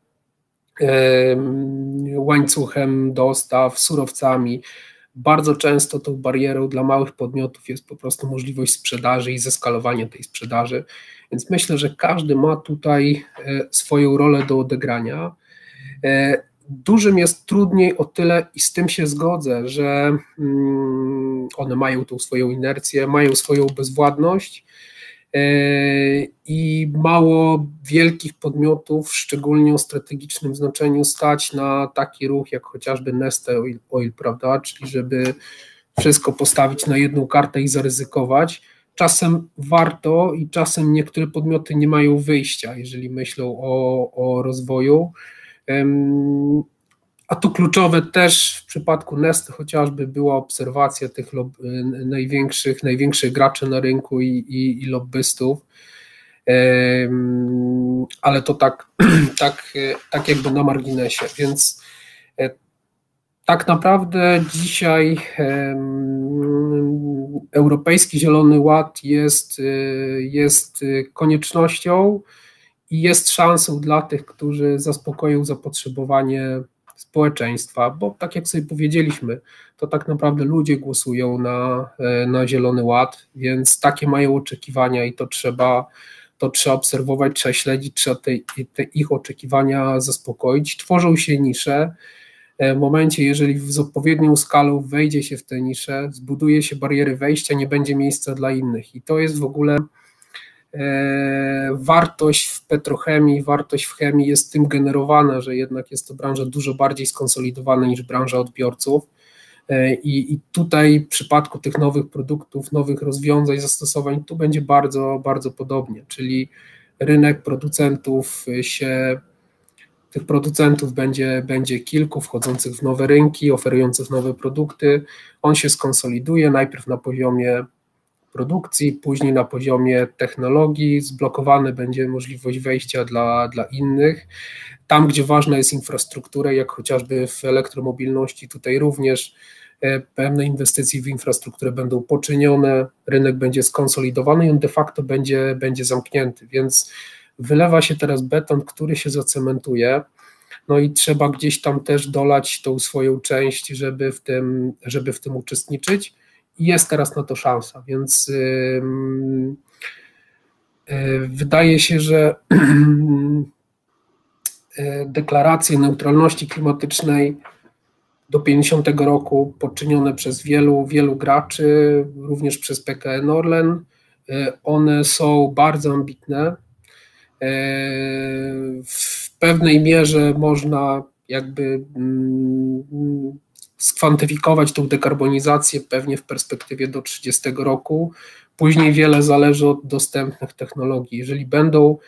łańcuchem dostaw, surowcami. Bardzo często tą barierą dla małych podmiotów jest po prostu możliwość sprzedaży i zeskalowania tej sprzedaży, więc myślę, że każdy ma tutaj swoją rolę do odegrania. Dużym jest trudniej o tyle i z tym się zgodzę, że one mają tą swoją inercję, mają swoją bezwładność i mało wielkich podmiotów, szczególnie o strategicznym znaczeniu, stać na taki ruch jak chociażby Neste Oil, Oil, prawda, czyli żeby wszystko postawić na jedną kartę i zaryzykować. Czasem warto i czasem niektóre podmioty nie mają wyjścia, jeżeli myślą o, o rozwoju. A tu kluczowe też w przypadku Neste chociażby była obserwacja tych lob, największych, największych graczy na rynku i, i, i lobbystów, ale to tak, tak, tak jakby na marginesie, więc tak naprawdę dzisiaj Europejski Zielony Ład jest, jest koniecznością i jest szansą dla tych, którzy zaspokoją zapotrzebowanie społeczeństwa, bo tak jak sobie powiedzieliśmy, to tak naprawdę ludzie głosują na, na Zielony Ład, więc takie mają oczekiwania i to trzeba, to trzeba obserwować, trzeba śledzić, trzeba te, te ich oczekiwania zaspokoić. Tworzą się nisze. W momencie, jeżeli z odpowiednią skalą wejdzie się w te nisze, zbuduje się bariery wejścia, nie będzie miejsca dla innych i to jest w ogóle wartość w petrochemii, wartość w chemii jest tym generowana, że jednak jest to branża dużo bardziej skonsolidowana niż branża odbiorców i, i tutaj w przypadku tych nowych produktów, nowych rozwiązań, zastosowań, tu będzie bardzo, bardzo podobnie, czyli rynek producentów się, tych producentów będzie, będzie kilku wchodzących w nowe rynki, oferujących nowe produkty, on się skonsoliduje najpierw na poziomie produkcji, później na poziomie technologii, zblokowana będzie możliwość wejścia dla, dla innych. Tam, gdzie ważna jest infrastruktura, jak chociażby w elektromobilności, tutaj również pewne inwestycje w infrastrukturę będą poczynione, rynek będzie skonsolidowany i on de facto będzie, będzie zamknięty, więc wylewa się teraz beton, który się zacementuje, no i trzeba gdzieś tam też dolać tą swoją część, żeby w tym, żeby w tym uczestniczyć. I jest teraz na to szansa, więc yy, yy, wydaje się, że yy, deklaracje neutralności klimatycznej do pięćdziesiątego roku poczynione przez wielu, wielu graczy, również przez P K N Orlen, yy, one są bardzo ambitne. Yy, w pewnej mierze można jakby yy, skwantyfikować tą dekarbonizację pewnie w perspektywie do trzydziestego roku. Później wiele zależy od dostępnych technologii. Jeżeli będą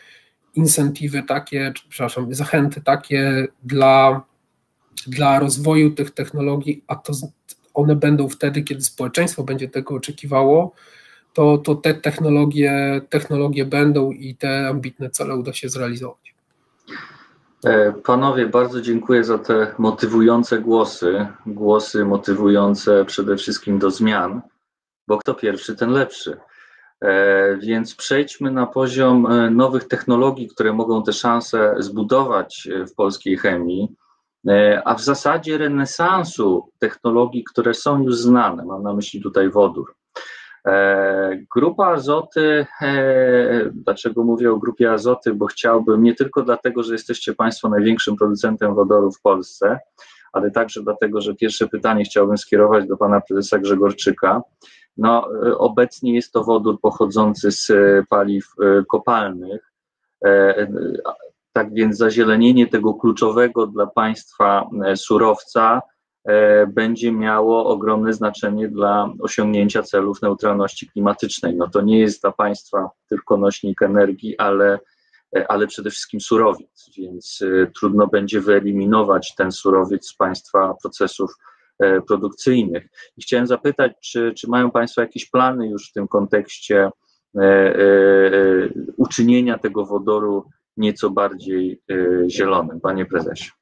incentywy takie, czy, przepraszam, zachęty takie dla, dla rozwoju tych technologii, a to one będą wtedy, kiedy społeczeństwo będzie tego oczekiwało, to, to te technologie, technologie będą i te ambitne cele uda się zrealizować. Panowie, bardzo dziękuję za te motywujące głosy, głosy motywujące przede wszystkim do zmian, bo kto pierwszy, ten lepszy. Więc przejdźmy na poziom nowych technologii, które mogą te szanse zbudować w polskiej chemii, a w zasadzie renesansu technologii, które są już znane, mam na myśli tutaj wodór. Grupa Azoty, dlaczego mówię o grupie Azoty, bo chciałbym, nie tylko dlatego, że jesteście Państwo największym producentem wodoru w Polsce, ale także dlatego, że pierwsze pytanie chciałbym skierować do pana prezesa Grzegorczyka. No, obecnie jest to wodór pochodzący z paliw kopalnych, tak więc zazielenienie tego kluczowego dla państwa surowca będzie miało ogromne znaczenie dla osiągnięcia celów neutralności klimatycznej. No to nie jest dla państwa tylko nośnik energii, ale, ale przede wszystkim surowiec, więc trudno będzie wyeliminować ten surowiec z państwa procesów produkcyjnych. I chciałem zapytać, czy, czy mają państwo jakieś plany już w tym kontekście e, e, uczynienia tego wodoru nieco bardziej e, zielonym, panie prezesie?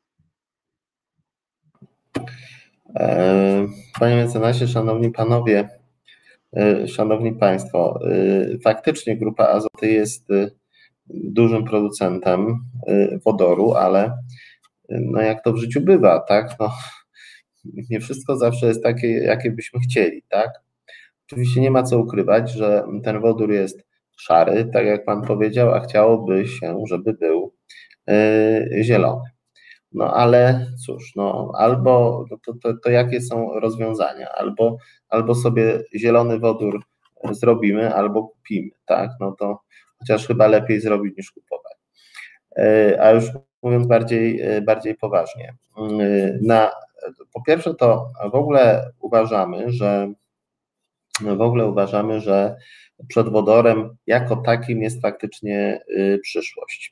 Panie mecenasie, szanowni panowie, szanowni państwo, faktycznie Grupa Azoty jest dużym producentem wodoru, ale no jak to w życiu bywa, tak? No, nie wszystko zawsze jest takie, jakie byśmy chcieli, tak? Oczywiście nie ma co ukrywać, że ten wodór jest szary, tak jak pan powiedział, a chciałoby się, żeby był yy, zielony. No ale cóż, no albo to, to, to jakie są rozwiązania? Albo, albo sobie zielony wodór zrobimy, albo kupimy, tak? No to chociaż chyba lepiej zrobić niż kupować. Yy, a już mówiąc bardziej, bardziej poważnie, yy, na Po pierwsze, to w ogóle uważamy, że w ogóle uważamy, że przed wodorem jako takim jest faktycznie przyszłość.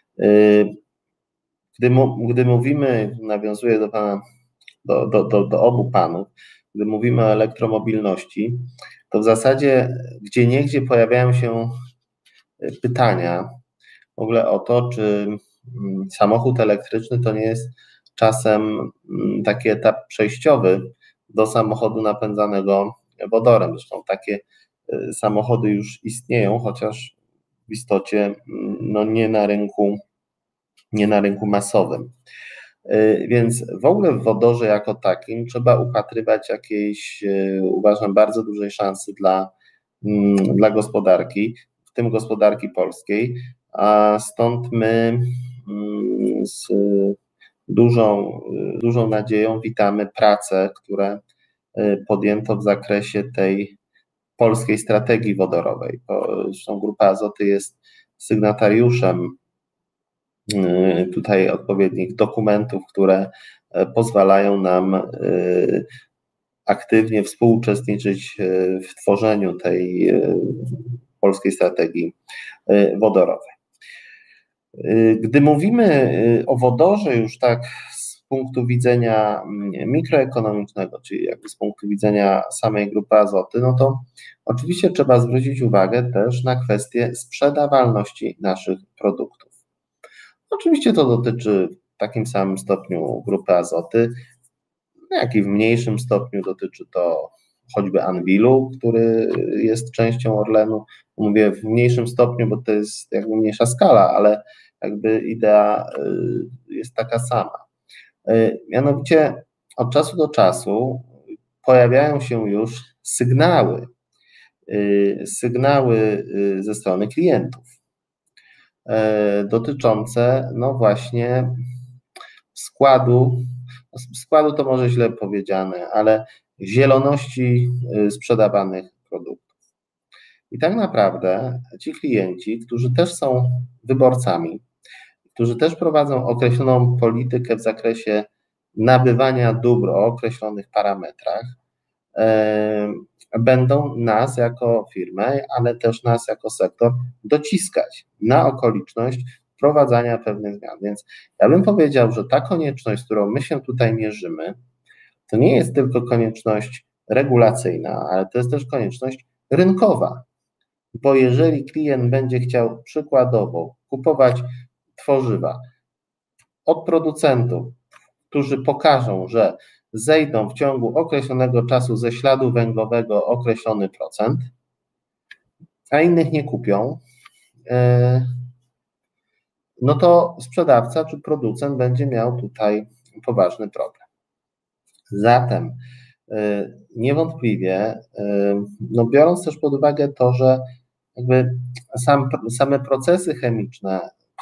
Gdy, gdy mówimy, nawiązuję do pana, do, do, do, do obu panów, gdy mówimy o elektromobilności, to w zasadzie gdzieniegdzie pojawiają się pytania w ogóle o to, czy samochód elektryczny to nie jest czasem taki etap przejściowy do samochodu napędzanego wodorem. Zresztą takie samochody już istnieją, chociaż w istocie no nie na rynku, nie na rynku masowym. Więc w ogóle w wodorze jako takim trzeba upatrywać jakiejś, uważam, bardzo dużej szansy dla, dla gospodarki, w tym gospodarki polskiej, a stąd my z Dużą, dużą nadzieją witamy prace, które podjęto w zakresie tej polskiej strategii wodorowej. Zresztą Grupa Azoty jest sygnatariuszem tutaj odpowiednich dokumentów, które pozwalają nam aktywnie współuczestniczyć w tworzeniu tej polskiej strategii wodorowej. Gdy mówimy o wodorze już tak z punktu widzenia mikroekonomicznego, czyli jakby z punktu widzenia samej Grupy Azoty, no to oczywiście trzeba zwrócić uwagę też na kwestię sprzedawalności naszych produktów. Oczywiście to dotyczy w takim samym stopniu Grupy Azoty, jak i w mniejszym stopniu dotyczy to choćby Anwilu, który jest częścią Orlenu. Mówię w mniejszym stopniu, bo to jest jakby mniejsza skala, ale jakby idea jest taka sama. Mianowicie od czasu do czasu pojawiają się już sygnały, sygnały ze strony klientów dotyczące no właśnie składu, składu to może źle powiedziane, ale zieloności sprzedawanych produktów. I tak naprawdę ci klienci, którzy też są wyborcami, którzy też prowadzą określoną politykę w zakresie nabywania dóbr o określonych parametrach, e, będą nas jako firmę, ale też nas jako sektor dociskać na okoliczność wprowadzania pewnych zmian. Więc ja bym powiedział, że ta konieczność, z którą my się tutaj mierzymy, to nie jest tylko konieczność regulacyjna, ale to jest też konieczność rynkowa. Bo jeżeli klient będzie chciał przykładowo kupować tworzywa od producentów, którzy pokażą, że zejdą w ciągu określonego czasu ze śladu węglowego określony procent, a innych nie kupią, no to sprzedawca czy producent będzie miał tutaj poważny problem. Zatem niewątpliwie, no biorąc też pod uwagę to, że jakby sam, same procesy chemiczne,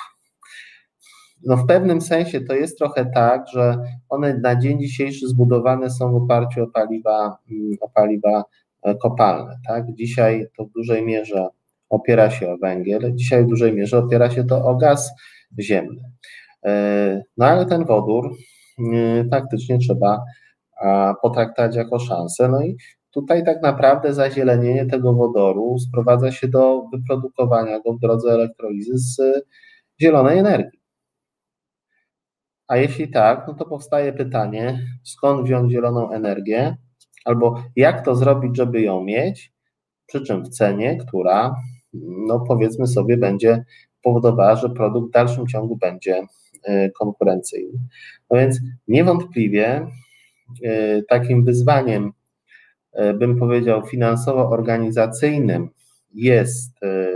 no w pewnym sensie to jest trochę tak, że one na dzień dzisiejszy zbudowane są w oparciu o paliwa, o paliwa kopalne, tak? Dzisiaj to w dużej mierze opiera się o węgiel, dzisiaj w dużej mierze opiera się to o gaz ziemny. No ale ten wodór faktycznie trzeba potraktować jako szansę, no i tutaj tak naprawdę zazielenienie tego wodoru sprowadza się do wyprodukowania go w drodze elektrolizy z zielonej energii. A jeśli tak, no to powstaje pytanie, skąd wziąć zieloną energię, albo jak to zrobić, żeby ją mieć, przy czym w cenie, która, no powiedzmy sobie, będzie powodowała, że produkt w dalszym ciągu będzie konkurencyjny. No więc niewątpliwie takim wyzwaniem, bym powiedział, finansowo-organizacyjnym jest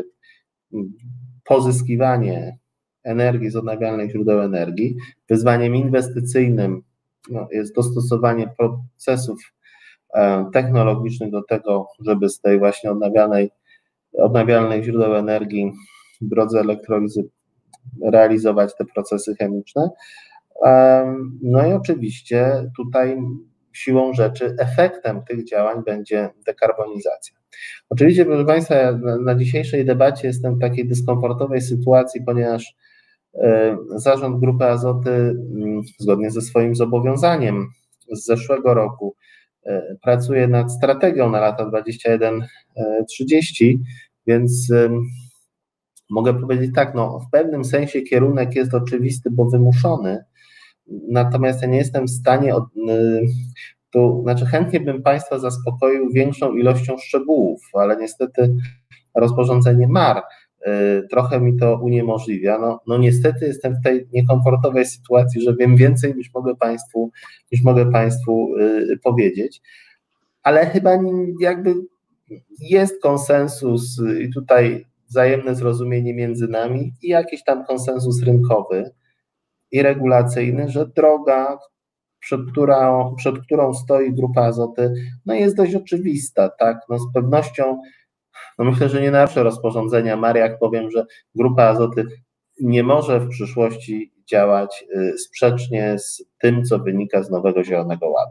pozyskiwanie energii z odnawialnych źródeł energii. Wyzwaniem inwestycyjnym no, jest dostosowanie procesów technologicznych do tego, żeby z tej właśnie odnawialnej, odnawialnych źródeł energii w drodze elektrolizy realizować te procesy chemiczne. No i oczywiście tutaj siłą rzeczy efektem tych działań będzie dekarbonizacja. Oczywiście, proszę Państwa, na, na dzisiejszej debacie jestem w takiej dyskomfortowej sytuacji, ponieważ e, zarząd Grupy Azoty m, zgodnie ze swoim zobowiązaniem z zeszłego roku e, pracuje nad strategią na lata dwadzieścia jeden trzydzieści, więc e, mogę powiedzieć tak, no w pewnym sensie kierunek jest oczywisty, bo wymuszony, natomiast ja nie jestem w stanie, od, tu, znaczy chętnie bym Państwa zaspokoił większą ilością szczegółów, ale niestety rozporządzenie M A R trochę mi to uniemożliwia. No, no niestety jestem w tej niekomfortowej sytuacji, że wiem więcej niż mogę Państwu, niż mogę Państwu powiedzieć, ale chyba jakby jest konsensus i tutaj wzajemne zrozumienie między nami i jakiś tam konsensus rynkowy i regulacyjny, że droga, przed którą, przed którą stoi Grupa Azoty, no jest dość oczywista, tak, no z pewnością, no myślę, że nie nasze rozporządzenia M A R, jak powiem, że Grupa Azoty nie może w przyszłości działać sprzecznie z tym, co wynika z nowego Zielonego Ładu.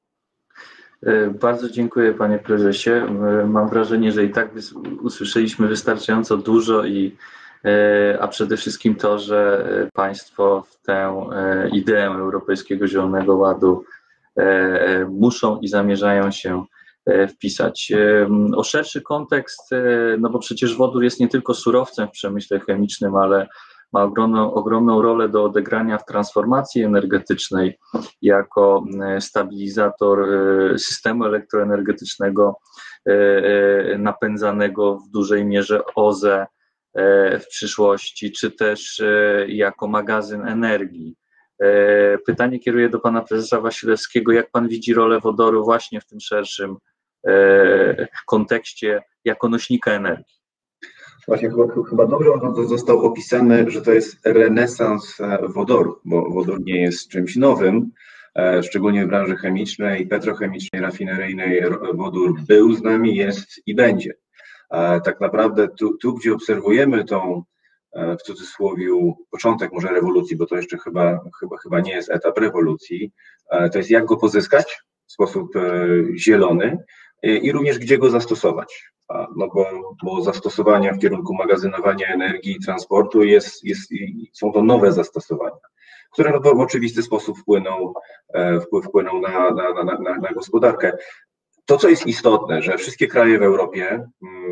Bardzo dziękuję, panie prezesie. Mam wrażenie, że i tak usłyszeliśmy wystarczająco dużo, i, a przede wszystkim to, że państwo w tę ideę Europejskiego Zielonego Ładu muszą i zamierzają się wpisać. O szerszy kontekst, no bo przecież wodór jest nie tylko surowcem w przemyśle chemicznym, ale ma ogromną, ogromną rolę do odegrania w transformacji energetycznej jako stabilizator systemu elektroenergetycznego napędzanego w dużej mierze O Z E w przyszłości, czy też jako magazyn energii. Pytanie kieruję do pana prezesa Wasilewskiego. Jak pan widzi rolę wodoru właśnie w tym szerszym kontekście jako nośnika energii? Właśnie chyba, chyba dobrze został opisany, że to jest renesans wodoru, bo wodór nie jest czymś nowym, szczególnie w branży chemicznej, petrochemicznej, rafineryjnej. Wodór był z nami, jest i będzie. Tak naprawdę tu, tu gdzie obserwujemy tą, w cudzysłowie, początek może rewolucji, bo to jeszcze chyba, chyba, chyba nie jest etap rewolucji, to jest jak go pozyskać w sposób zielony i również gdzie go zastosować. No bo, bo zastosowania w kierunku magazynowania energii i transportu jest, jest, są to nowe zastosowania, które w oczywisty sposób wpłyną, wpłyną na, na, na, na, na gospodarkę. To, co jest istotne, że wszystkie kraje w Europie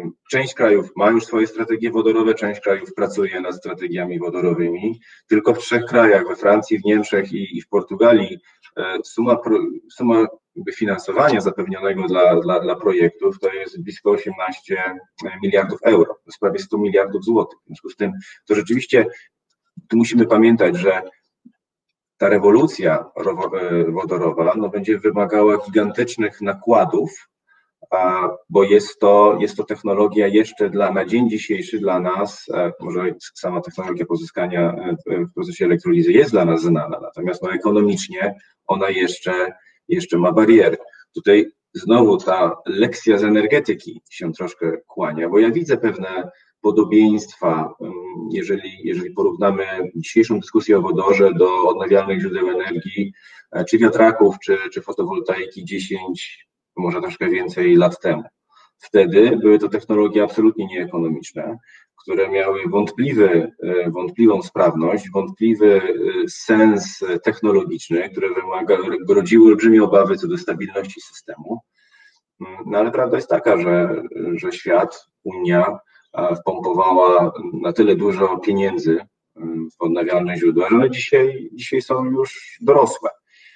Część krajów ma już swoje strategie wodorowe, część krajów pracuje nad strategiami wodorowymi. Tylko w trzech krajach, we Francji, w Niemczech i, i w Portugalii, suma, suma finansowania zapewnionego dla, dla, dla projektów to jest blisko osiemnaście miliardów euro, to jest prawie sto miliardów złotych. W związku z tym to rzeczywiście tu musimy pamiętać, że ta rewolucja wodorowa no, będzie wymagała gigantycznych nakładów, a, bo jest to, jest to technologia jeszcze dla, na dzień dzisiejszy dla nas, może sama technologia pozyskania w procesie elektrolizy jest dla nas znana, natomiast no, ekonomicznie ona jeszcze, jeszcze ma bariery. Tutaj znowu ta lekcja z energetyki się troszkę kłania, bo ja widzę pewne podobieństwa, jeżeli, jeżeli porównamy dzisiejszą dyskusję o wodorze do odnawialnych źródeł energii, czy wiatraków, czy, czy fotowoltaiki dziesięć, może troszkę więcej lat temu. Wtedy były to technologie absolutnie nieekonomiczne, które miały wątpliwy, wątpliwą sprawność, wątpliwy sens technologiczny, które wymaga, rodziły olbrzymie obawy co do stabilności systemu. No ale prawda jest taka, że, że świat, Unia wpompowała na tyle dużo pieniędzy w odnawialne źródła, że one dzisiaj, dzisiaj są już dorosłe.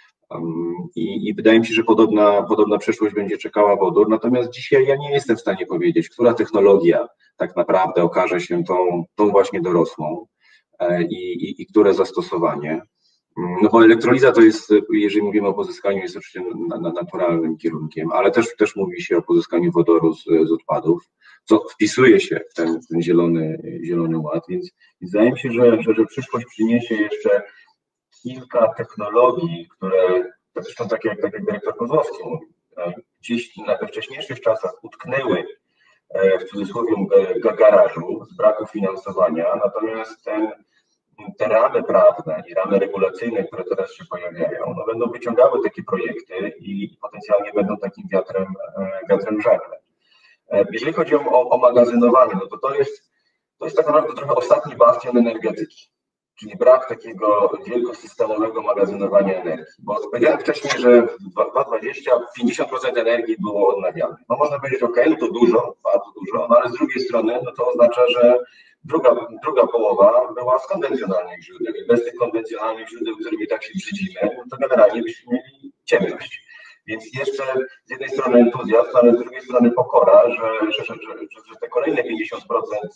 I, I wydaje mi się, że podobna, podobna przyszłość będzie czekała wodór, natomiast dzisiaj ja nie jestem w stanie powiedzieć, która technologia tak naprawdę okaże się tą, tą właśnie dorosłą i, i, i które zastosowanie. No bo elektroliza to jest, jeżeli mówimy o pozyskaniu, jest oczywiście na, na naturalnym kierunkiem, ale też, też mówi się o pozyskaniu wodoru z, z odpadów, co wpisuje się w ten, w ten zielony, zielony ład, więc, więc wydaje mi się, że, że, że przyszłość przyniesie jeszcze kilka technologii, które, zresztą tak jak, tak jak dyrektor Kozłowski mówił, gdzieś na we wcześniejszych czasach utknęły w cudzysłowie garażu z braku finansowania, natomiast ten, te ramy prawne i ramy regulacyjne, które teraz się pojawiają, no będą wyciągały takie projekty i potencjalnie będą takim wiatrem, wiatrem w żagle. Jeżeli chodzi o, o magazynowanie, no to to jest, to jest tak naprawdę trochę ostatni bastion energetyki, czyli brak takiego wielkosystemowego magazynowania energii. Bo powiedziałem wcześniej, że w dwa tysiące dwudziestym pięćdziesiąt procent energii było odnawialnych. No można powiedzieć, ok, no to dużo, bardzo dużo, no ale z drugiej strony no to oznacza, że druga, druga połowa była z konwencjonalnych źródeł. I bez tych konwencjonalnych źródeł, którymi tak się brzydzimy, no to generalnie byśmy mieli ciemność. Więc jeszcze z jednej strony entuzjazm, ale z drugiej strony pokora, że, że, że, że, że te kolejne pięćdziesiąt procent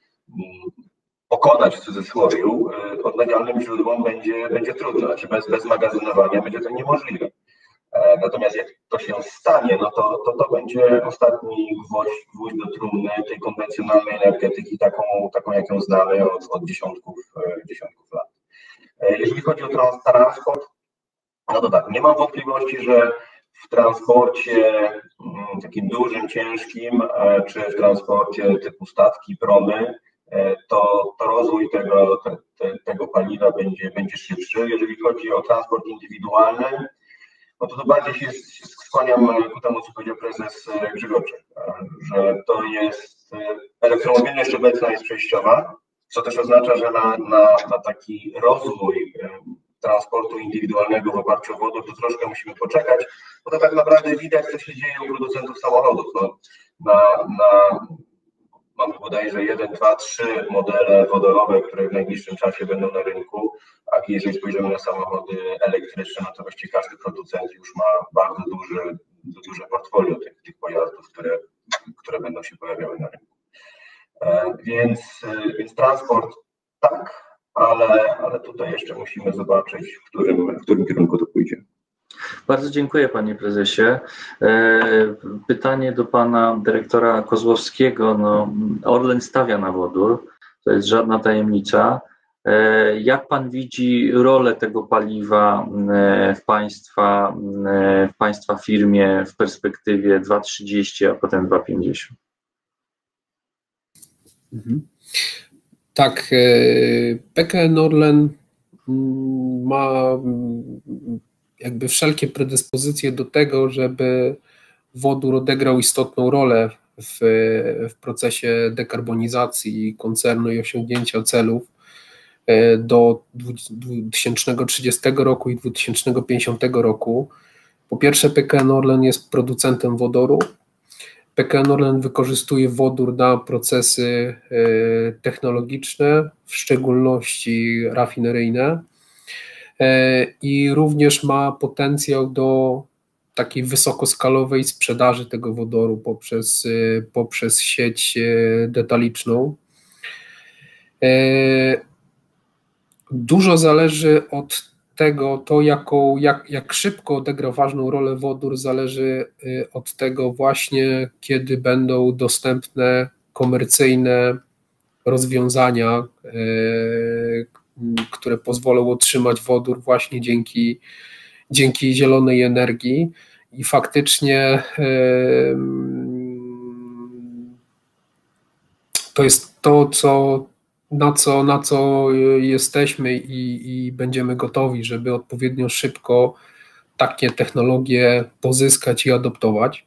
pokonać w cudzysłowie odnawialnym źródłom będzie, będzie trudno, znaczy bez, bez magazynowania będzie to niemożliwe. Natomiast jak to się stanie, no to, to, to będzie ostatni gwoźdź, gwoźdź do trumny tej konwencjonalnej energetyki, taką, taką jak ją znamy od, od dziesiątków, dziesiątków lat. Jeżeli chodzi o trans, transport, no to tak, nie mam wątpliwości, że w transporcie takim dużym, ciężkim, czy w transporcie typu statki, promy, to, to rozwój tego, te, te, tego paliwa będzie, będzie szybszy. Jeżeli chodzi o transport indywidualny, no to, to bardziej się, się skłaniam ku temu, co powiedział prezes Grzegorczek, że to jest, elektromobilność obecna jest przejściowa, co też oznacza, że na, na, na taki rozwój transportu indywidualnego w oparciu o wodór to troszkę musimy poczekać, bo to tak naprawdę widać, co się dzieje u producentów samochodów. No, na, na Mamy bodajże jeden, dwa, trzy modele wodorowe, które w najbliższym czasie będą na rynku, a jeżeli spojrzymy na samochody elektryczne, no to właściwie każdy producent już ma bardzo duży, duże portfolio tych, tych pojazdów, które, które będą się pojawiały na rynku. Więc, więc transport tak, ale, ale tutaj jeszcze musimy zobaczyć, w którym, w którym kierunku to pójdzie. Bardzo dziękuję, panie prezesie. Pytanie do pana dyrektora Kozłowskiego. No, Orlen stawia na wodór, to jest żadna tajemnica. Jak pan widzi rolę tego paliwa w państwa, w państwa firmie w perspektywie dwa tysiące trzydziestej, a potem dwa tysiące pięćdziesiątej? Mhm. Tak, P K N Orlen ma jakby wszelkie predyspozycje do tego, żeby wodór odegrał istotną rolę w, w procesie dekarbonizacji koncernu i osiągnięcia celów do dwa tysiące trzydziestego roku i dwa tysiące pięćdziesiątego roku. Po pierwsze, P K N Orlen jest producentem wodoru. P K N Orlen wykorzystuje wodór na procesy technologiczne, w szczególności rafineryjne, i również ma potencjał do takiej wysokoskalowej sprzedaży tego wodoru poprzez, poprzez sieć detaliczną. Dużo zależy od tego, to jaką, jak, jak szybko odegra ważną rolę wodór, zależy od tego właśnie, kiedy będą dostępne komercyjne rozwiązania, które pozwolą otrzymać wodór właśnie dzięki, dzięki zielonej energii. I faktycznie to jest to, co, na, co, na co jesteśmy i, i będziemy gotowi, żeby odpowiednio szybko takie technologie pozyskać i adoptować.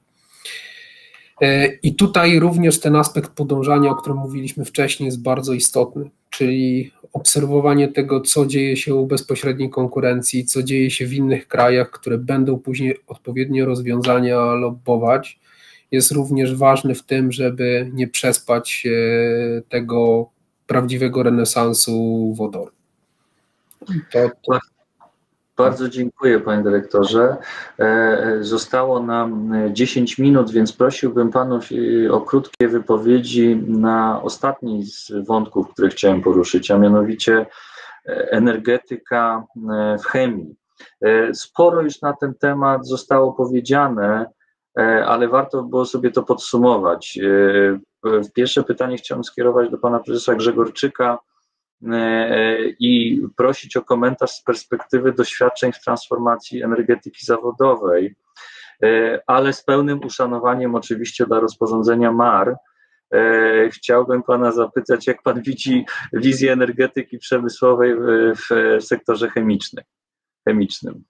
I tutaj również ten aspekt podążania, o którym mówiliśmy wcześniej, jest bardzo istotny, czyli obserwowanie tego, co dzieje się u bezpośredniej konkurencji, co dzieje się w innych krajach, które będą później odpowiednie rozwiązania lobbować, jest również ważny w tym, żeby nie przespać tego prawdziwego renesansu wodoru. To, to... Bardzo dziękuję, panie dyrektorze. Zostało nam dziesięć minut, więc prosiłbym panów o krótkie wypowiedzi na ostatni z wątków, które chciałem poruszyć, a mianowicie energetyka w chemii. Sporo już na ten temat zostało powiedziane, ale warto było sobie to podsumować. Pierwsze pytanie chciałem skierować do pana prezesa Grzegorczyka i prosić o komentarz z perspektywy doświadczeń w transformacji energetyki zawodowej, ale z pełnym uszanowaniem oczywiście dla rozporządzenia M A R. Chciałbym pana zapytać, jak pan widzi wizję energetyki przemysłowej w sektorze chemicznym. chemicznym.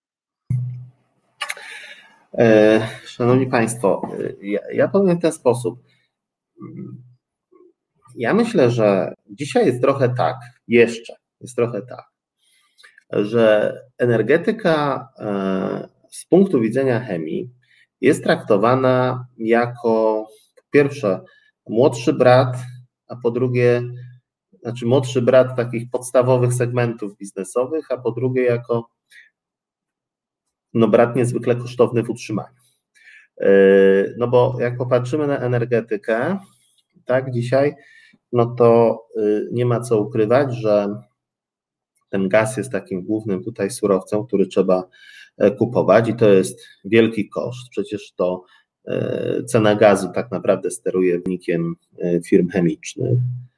Szanowni Państwo, ja, ja powiem w ten sposób. Ja myślę, że dzisiaj jest trochę tak, jeszcze jest trochę tak, że energetyka z punktu widzenia chemii jest traktowana jako, po pierwsze, młodszy brat, a po drugie, znaczy młodszy brat takich podstawowych segmentów biznesowych, a po drugie jako no, brat niezwykle kosztowny w utrzymaniu. No bo jak popatrzymy na energetykę, tak, dzisiaj, no to nie ma co ukrywać, że ten gaz jest takim głównym tutaj surowcem, który trzeba kupować i to jest wielki koszt. Przecież to cena gazu tak naprawdę steruje wynikiem firm chemicznych.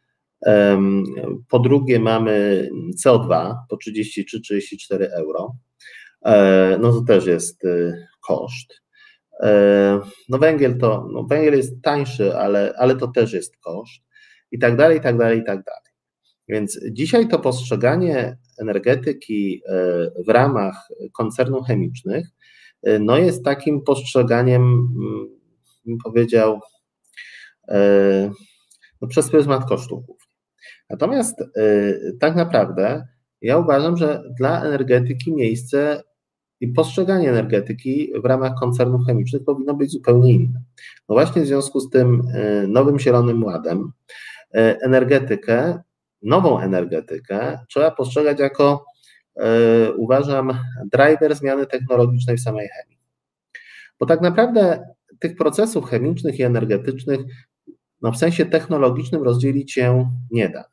Po drugie mamy C O dwa po trzydzieści trzy trzydzieści cztery euro. No to też jest koszt. No węgiel to, no węgiel jest tańszy, ale, ale to też jest koszt i tak dalej, i tak dalej, i tak dalej. Więc dzisiaj to postrzeganie energetyki w ramach koncernów chemicznych no jest takim postrzeganiem, bym powiedział, no przez pryzmat kosztów. Natomiast tak naprawdę ja uważam, że dla energetyki miejsce i postrzeganie energetyki w ramach koncernów chemicznych powinno być zupełnie inne. No właśnie w związku z tym nowym Zielonym Ładem energetykę, nową energetykę trzeba postrzegać jako, uważam, driver zmiany technologicznej w samej chemii. Bo tak naprawdę tych procesów chemicznych i energetycznych no w sensie technologicznym rozdzielić się nie da.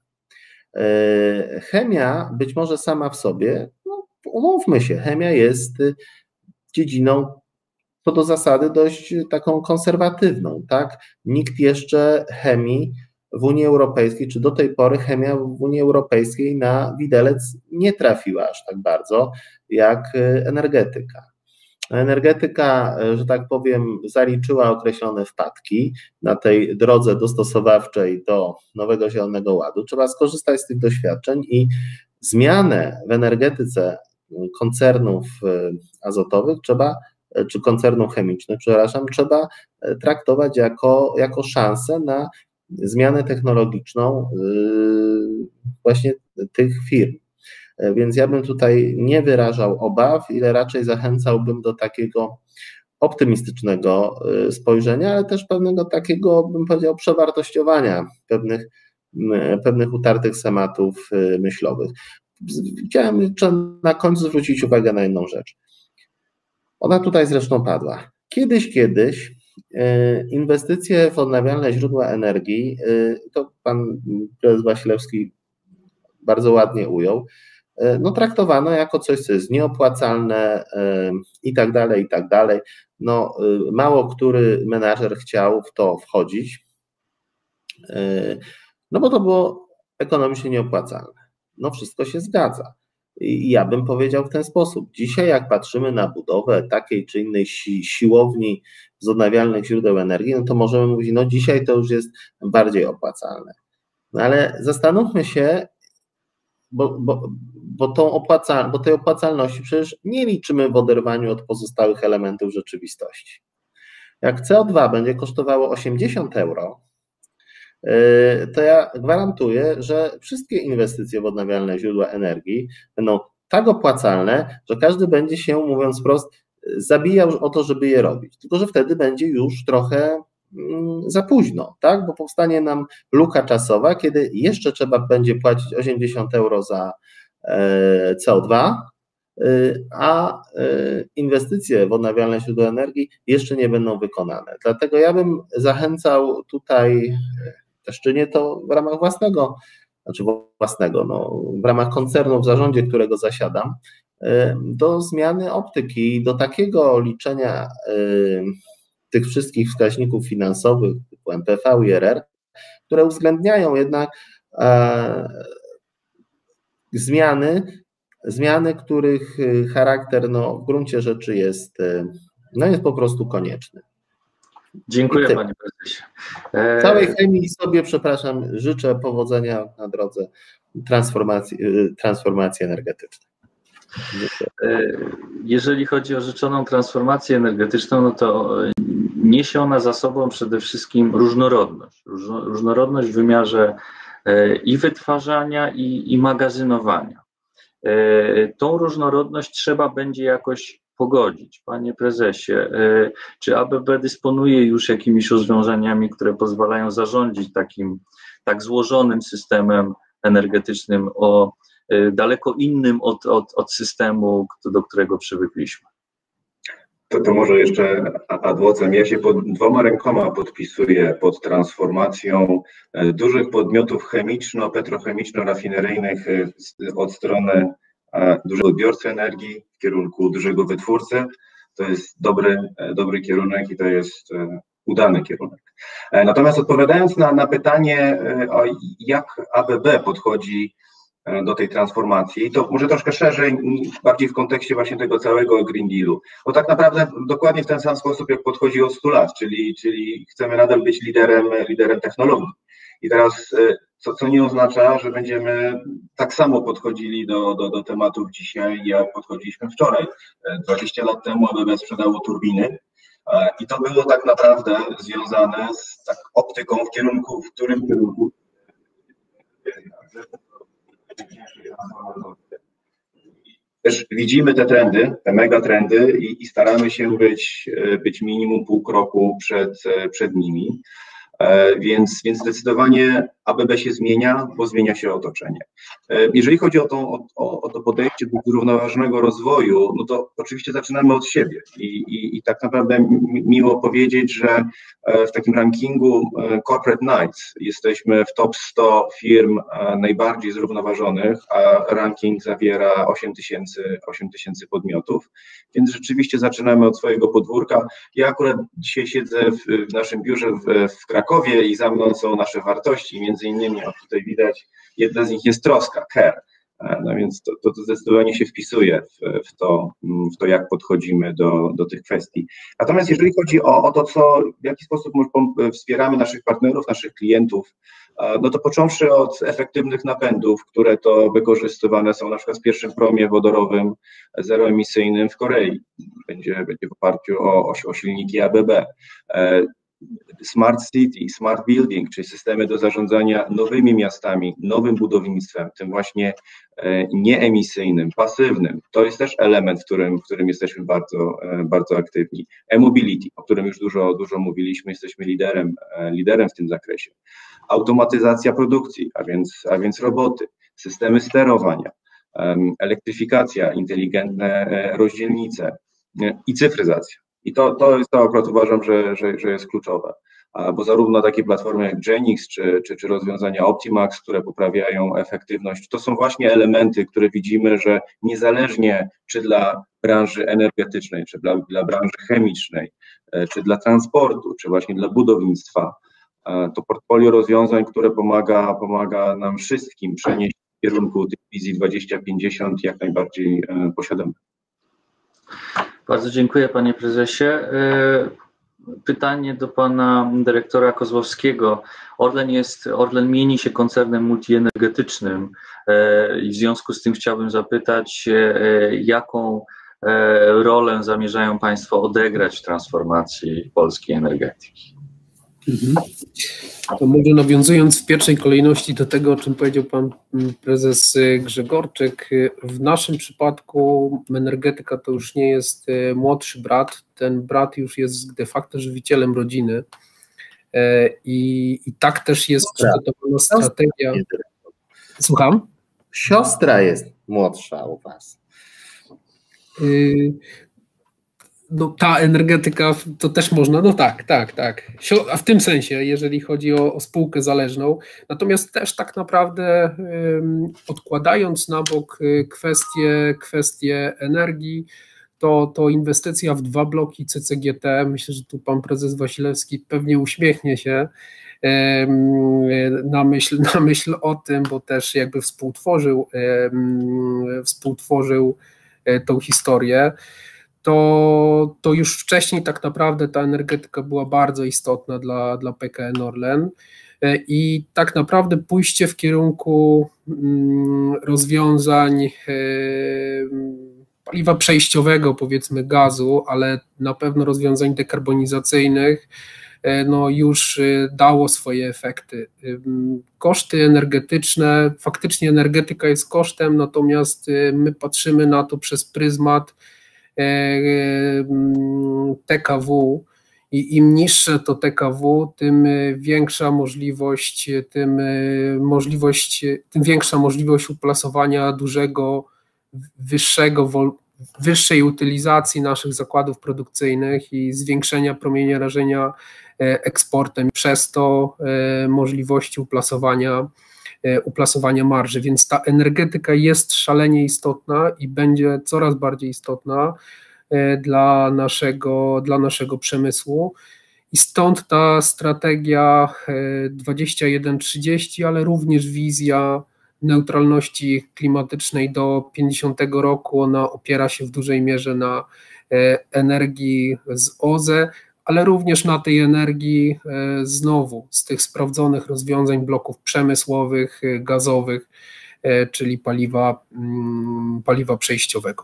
Chemia być może sama w sobie, no umówmy się, chemia jest dziedziną co do zasady dość taką konserwatywną, tak? Nikt jeszcze chemii w Unii Europejskiej, czy do tej pory chemia w Unii Europejskiej na widelec nie trafiła aż tak bardzo jak energetyka. Energetyka, że tak powiem, zaliczyła określone wpadki na tej drodze dostosowawczej do nowego Zielonego Ładu. Trzeba skorzystać z tych doświadczeń i zmianę w energetyce koncernów azotowych trzeba, czy koncernów chemicznych, przepraszam, trzeba traktować jako, jako szansę na zmianę technologiczną właśnie tych firm. Więc ja bym tutaj nie wyrażał obaw, ile raczej zachęcałbym do takiego optymistycznego spojrzenia, ale też pewnego takiego, bym powiedział, przewartościowania pewnych, pewnych utartych schematów myślowych. Chciałem jeszcze na końcu zwrócić uwagę na jedną rzecz. Ona tutaj zresztą padła. Kiedyś, kiedyś inwestycje w odnawialne źródła energii, to pan prezes Wasilewski bardzo ładnie ujął, no traktowano jako coś, co jest nieopłacalne i tak dalej, i tak dalej. No mało który menadżer chciał w to wchodzić, no bo to było ekonomicznie nieopłacalne. No wszystko się zgadza. I ja bym powiedział w ten sposób. Dzisiaj jak patrzymy na budowę takiej czy innej si siłowni z odnawialnych źródeł energii, no to możemy mówić, no dzisiaj to już jest bardziej opłacalne. No ale zastanówmy się, bo, bo, bo, tą opłacal, bo tej opłacalności przecież nie liczymy w oderwaniu od pozostałych elementów rzeczywistości. Jak C O dwa będzie kosztowało osiemdziesiąt euro, to ja gwarantuję, że wszystkie inwestycje w odnawialne źródła energii będą tak opłacalne, że każdy będzie się, mówiąc wprost, zabijał o to, żeby je robić. Tylko że wtedy będzie już trochę za późno, tak? Bo powstanie nam luka czasowa, kiedy jeszcze trzeba będzie płacić osiemdziesiąt euro za C O dwa, a inwestycje w odnawialne źródła energii jeszcze nie będą wykonane. Dlatego ja bym zachęcał tutaj, też czynię to w ramach własnego, znaczy własnego, no, w ramach koncernu, w zarządzie, którego zasiadam, do zmiany optyki, do takiego liczenia tych wszystkich wskaźników finansowych typu N P V i R R, które uwzględniają jednak zmiany, zmiany, których charakter no, w gruncie rzeczy jest, no, jest po prostu konieczny. Dziękuję panie prezesie. W całej chemii sobie, przepraszam, życzę powodzenia na drodze transformacji, transformacji energetycznej. Jeżeli chodzi o życzoną transformację energetyczną, no to niesie ona za sobą przede wszystkim różnorodność. Różnorodność w wymiarze i wytwarzania, i, i magazynowania. Tą różnorodność trzeba będzie jakoś pogodzić. Panie prezesie, czy A B B dysponuje już jakimiś rozwiązaniami, które pozwalają zarządzić takim tak złożonym systemem energetycznym, o daleko innym od, od, od systemu, do którego przywykliśmy? To, to może jeszcze ad vocem. Ja się pod dwoma rękoma podpisuję pod transformacją dużych podmiotów chemiczno-petrochemiczno-rafineryjnych od strony dużego odbiorcy energii w kierunku dużego wytwórcy. To jest dobry, dobry kierunek i to jest udany kierunek. Natomiast odpowiadając na, na pytanie, jak A B B podchodzi do tej transformacji, to może troszkę szerzej, bardziej w kontekście właśnie tego całego Green Dealu. Bo tak naprawdę dokładnie w ten sam sposób, jak podchodzi od stu lat, czyli, czyli chcemy nadal być liderem, liderem technologii. I teraz, co, co nie oznacza, że będziemy tak samo podchodzili do, do, do tematów dzisiaj, jak podchodziliśmy wczoraj. dwadzieścia lat temu A B B sprzedało turbiny i to było tak naprawdę związane z tak optyką w kierunku, w którym kierunku też widzimy te trendy, te megatrendy i, i staramy się być, być minimum pół kroku przed, przed nimi. Więc, więc zdecydowanie A B B się zmienia, bo zmienia się otoczenie. Jeżeli chodzi o, tą, o, o to podejście do zrównoważonego rozwoju, no to oczywiście zaczynamy od siebie i, i, i tak naprawdę miło powiedzieć, że w takim rankingu Corporate Knights jesteśmy w top sto firm najbardziej zrównoważonych, a ranking zawiera osiem tysięcy podmiotów, więc rzeczywiście zaczynamy od swojego podwórka. Ja akurat dzisiaj siedzę w, w naszym biurze w, w Krakowie i za mną są nasze wartości, między innymi, o tutaj widać, jedna z nich jest troska, care. No więc to, to, to zdecydowanie się wpisuje w, w, to, w to, jak podchodzimy do, do tych kwestii. Natomiast jeżeli chodzi o, o to, co, w jaki sposób wspieramy naszych partnerów, naszych klientów, no to począwszy od efektywnych napędów, które to wykorzystywane są na przykład w pierwszym promie wodorowym zeroemisyjnym w Korei. Będzie, będzie w oparciu o, o silniki A B B. smart city, smart building, czyli systemy do zarządzania nowymi miastami, nowym budownictwem, tym właśnie nieemisyjnym, pasywnym. To jest też element, w którym, w którym jesteśmy bardzo, bardzo aktywni. E-mobility, o którym już dużo, dużo mówiliśmy, jesteśmy liderem, liderem w tym zakresie. Automatyzacja produkcji, a więc, a więc roboty, systemy sterowania, elektryfikacja, inteligentne rozdzielnice i cyfryzacja. I to, to jest to akurat uważam, że, że, że jest kluczowe, bo zarówno takie platformy jak Genix czy, czy, czy rozwiązania Optimax, które poprawiają efektywność, to są właśnie elementy, które widzimy, że niezależnie czy dla branży energetycznej, czy dla, dla branży chemicznej, czy dla transportu, czy właśnie dla budownictwa, to portfolio rozwiązań, które pomaga, pomaga nam wszystkim przenieść w kierunku tych wizji dwadzieścia pięćdziesiąt, jak najbardziej posiadamy. Bardzo dziękuję, panie prezesie. Pytanie do pana dyrektora Kozłowskiego. Orlen jest, Orlen mieni się koncernem multienergetycznym i w związku z tym chciałbym zapytać, jaką rolę zamierzają państwo odegrać w transformacji polskiej energetyki? Mhm. To może nawiązując w pierwszej kolejności do tego, o czym powiedział pan prezes Grzegorczyk, w naszym przypadku energetyka to już nie jest młodszy brat, ten brat już jest de facto żywicielem rodziny i, i tak też jest przygotowana strategia. Słucham? Siostra jest młodsza u was. Y No ta energetyka to też można, no tak, tak, tak, a w tym sensie, jeżeli chodzi o, o spółkę zależną, natomiast też tak naprawdę um, odkładając na bok kwestie, kwestie energii, to, to inwestycja w dwa bloki C C G T, myślę, że tu pan prezes Wasilewski pewnie uśmiechnie się um, na, myśl, na myśl o tym, bo też jakby współtworzył, um, współtworzył tą historię. To, to już wcześniej tak naprawdę ta energetyka była bardzo istotna dla, dla P K N Orlen i tak naprawdę pójście w kierunku rozwiązań paliwa przejściowego, powiedzmy gazu, ale na pewno rozwiązań dekarbonizacyjnych, no już dało swoje efekty. Koszty energetyczne, faktycznie energetyka jest kosztem, natomiast my patrzymy na to przez pryzmat T K W i im niższe to T K W, tym większa możliwość, tym możliwość, tym większa możliwość uplasowania dużego, wyższego, wyższej utylizacji naszych zakładów produkcyjnych i zwiększenia promienia rażenia eksportem, przez to możliwości uplasowania uplasowania marży, więc ta energetyka jest szalenie istotna i będzie coraz bardziej istotna dla naszego, dla naszego przemysłu i stąd ta strategia dwadzieścia jeden trzydzieści, ale również wizja neutralności klimatycznej do pięćdziesiątego roku, ona opiera się w dużej mierze na energii z O Z E, ale również na tej energii znowu z tych sprawdzonych rozwiązań bloków przemysłowych, gazowych, czyli paliwa, paliwa przejściowego.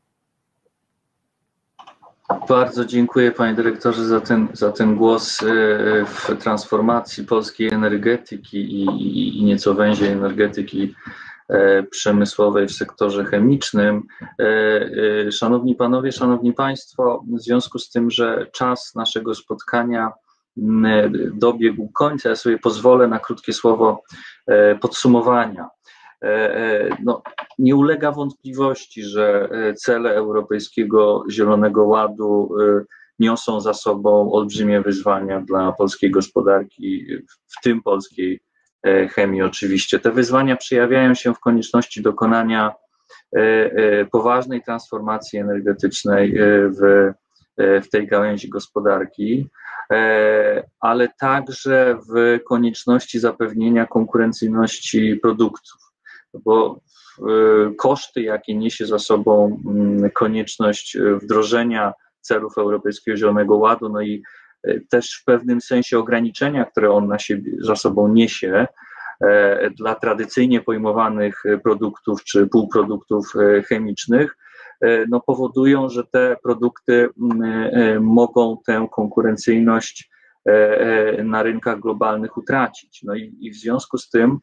Bardzo dziękuję, panie dyrektorze, za ten, za ten głos w transformacji polskiej energetyki i, i, i nieco węziej energetyki przemysłowej w sektorze chemicznym. Szanowni panowie, szanowni państwo, w związku z tym, że czas naszego spotkania dobiegł końca, ja sobie pozwolę na krótkie słowo podsumowania. No, nie ulega wątpliwości, że cele Europejskiego Zielonego Ładu niosą za sobą olbrzymie wyzwania dla polskiej gospodarki, w tym polskiej chemii oczywiście. Te wyzwania przejawiają się w konieczności dokonania poważnej transformacji energetycznej w, w tej gałęzi gospodarki, ale także w konieczności zapewnienia konkurencyjności produktów, bo koszty, jakie niesie za sobą konieczność wdrożenia celów Europejskiego Zielonego Ładu, no i też w pewnym sensie ograniczenia, które on na siebie za sobą niesie dla tradycyjnie pojmowanych produktów czy półproduktów chemicznych, no powodują, że te produkty mogą tę konkurencyjność na rynkach globalnych utracić. No i, i w związku z tym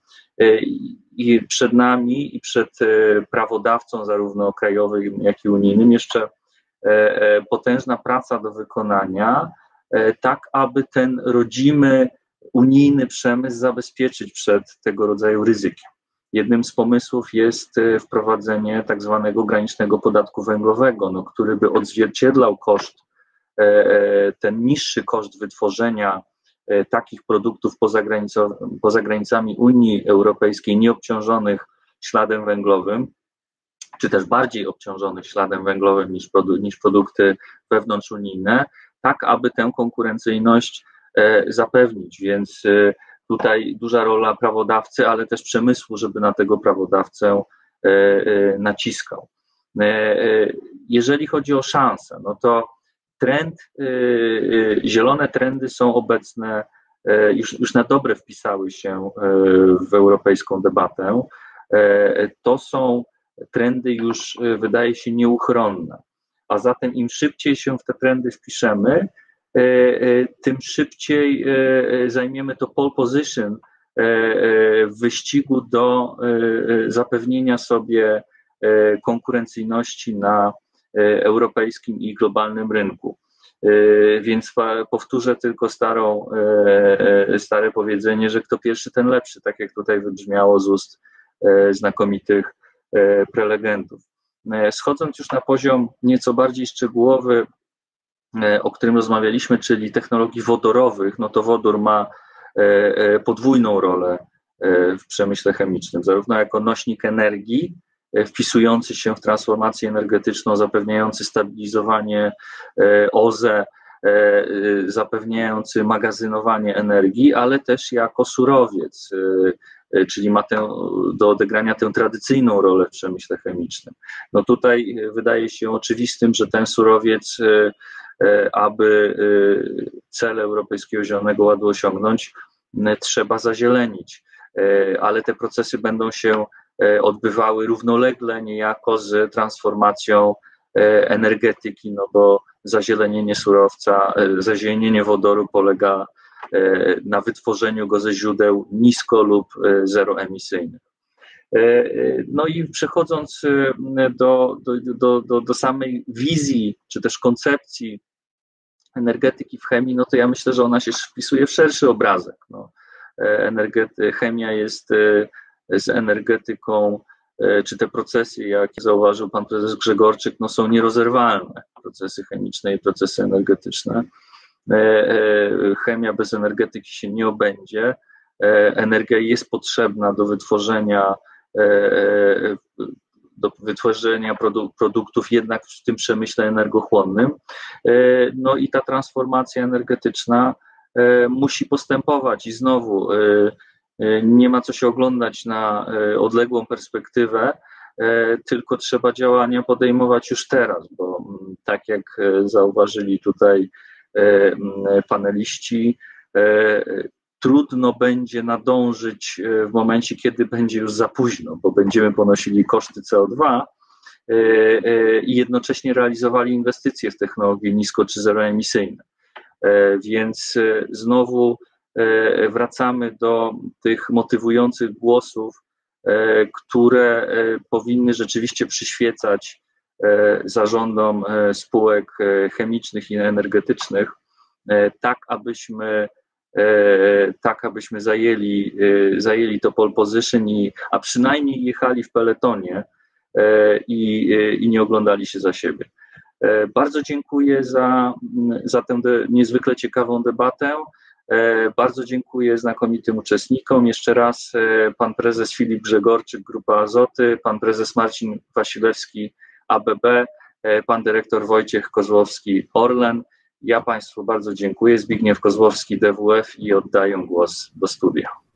i przed nami i przed prawodawcą zarówno krajowym, jak i unijnym jeszcze potężna praca do wykonania, tak aby ten rodzimy unijny przemysł zabezpieczyć przed tego rodzaju ryzykiem. Jednym z pomysłów jest wprowadzenie tak zwanego granicznego podatku węglowego, no, który by odzwierciedlał koszt, ten niższy koszt wytworzenia takich produktów poza, poza granicami Unii Europejskiej nieobciążonych śladem węglowym, czy też bardziej obciążonych śladem węglowym niż, produ niż produkty wewnątrzunijne, tak aby tę konkurencyjność zapewnić, więc tutaj duża rola prawodawcy, ale też przemysłu, żeby na tego prawodawcę naciskał. Jeżeli chodzi o szanse, no to trend, zielone trendy są obecne, już, już na dobre wpisały się w europejską debatę. To są trendy już, wydaje się, nieuchronne, a zatem im szybciej się w te trendy wpiszemy, tym szybciej zajmiemy to pole position w wyścigu do zapewnienia sobie konkurencyjności na europejskim i globalnym rynku. Więc powtórzę tylko starą, stare powiedzenie, że kto pierwszy, ten lepszy, tak jak tutaj wybrzmiało z ust znakomitych prelegentów. Schodząc już na poziom nieco bardziej szczegółowy, o którym rozmawialiśmy, czyli technologii wodorowych, no to wodór ma podwójną rolę w przemyśle chemicznym, zarówno jako nośnik energii, wpisujący się w transformację energetyczną, zapewniający stabilizowanie O Z E, zapewniający magazynowanie energii, ale też jako surowiec, czyli ma tę, do odegrania tę tradycyjną rolę w przemyśle chemicznym. No tutaj wydaje się oczywistym, że ten surowiec, aby cele Europejskiego Zielonego Ładu osiągnąć, trzeba zazielenić, ale te procesy będą się odbywały równolegle niejako z transformacją energetyki, no bo zazielenienie surowca, zazielenienie wodoru polega na wytworzeniu go ze źródeł nisko lub zeroemisyjnych. No i przechodząc do, do, do, do samej wizji, czy też koncepcji energetyki w chemii, no to ja myślę, że ona się wpisuje w szerszy obrazek. No, energety, chemia jest z energetyką, czy te procesy, jak zauważył pan prezes Grzegorczyk, no są nierozerwalne, procesy chemiczne i procesy energetyczne. Chemia bez energetyki się nie obędzie. Energia jest potrzebna do wytworzenia do wytworzenia produ produktów jednak w tym przemyśle energochłonnym. No i ta transformacja energetyczna musi postępować i znowu nie ma co się oglądać na odległą perspektywę, tylko trzeba działania podejmować już teraz, bo tak jak zauważyli tutaj paneliści, trudno będzie nadążyć w momencie, kiedy będzie już za późno, bo będziemy ponosili koszty C O dwa i jednocześnie realizowali inwestycje w technologie nisko czy zeroemisyjne. Więc znowu wracamy do tych motywujących głosów, które powinny rzeczywiście przyświecać zarządom spółek chemicznych i energetycznych, tak abyśmy tak abyśmy zajęli, zajęli to pole position, i, a przynajmniej jechali w peletonie i, i nie oglądali się za siebie. Bardzo dziękuję za, za tę de, niezwykle ciekawą debatę. Bardzo dziękuję znakomitym uczestnikom. Jeszcze raz pan prezes Filip Grzegorczyk, Grupa Azoty, pan prezes Marcin Wasilewski, A B B, pan dyrektor Wojciech Kozłowski, Orlen. Ja państwu bardzo dziękuję. Zbigniew Kozłowski, D W F, i oddaję głos do studia.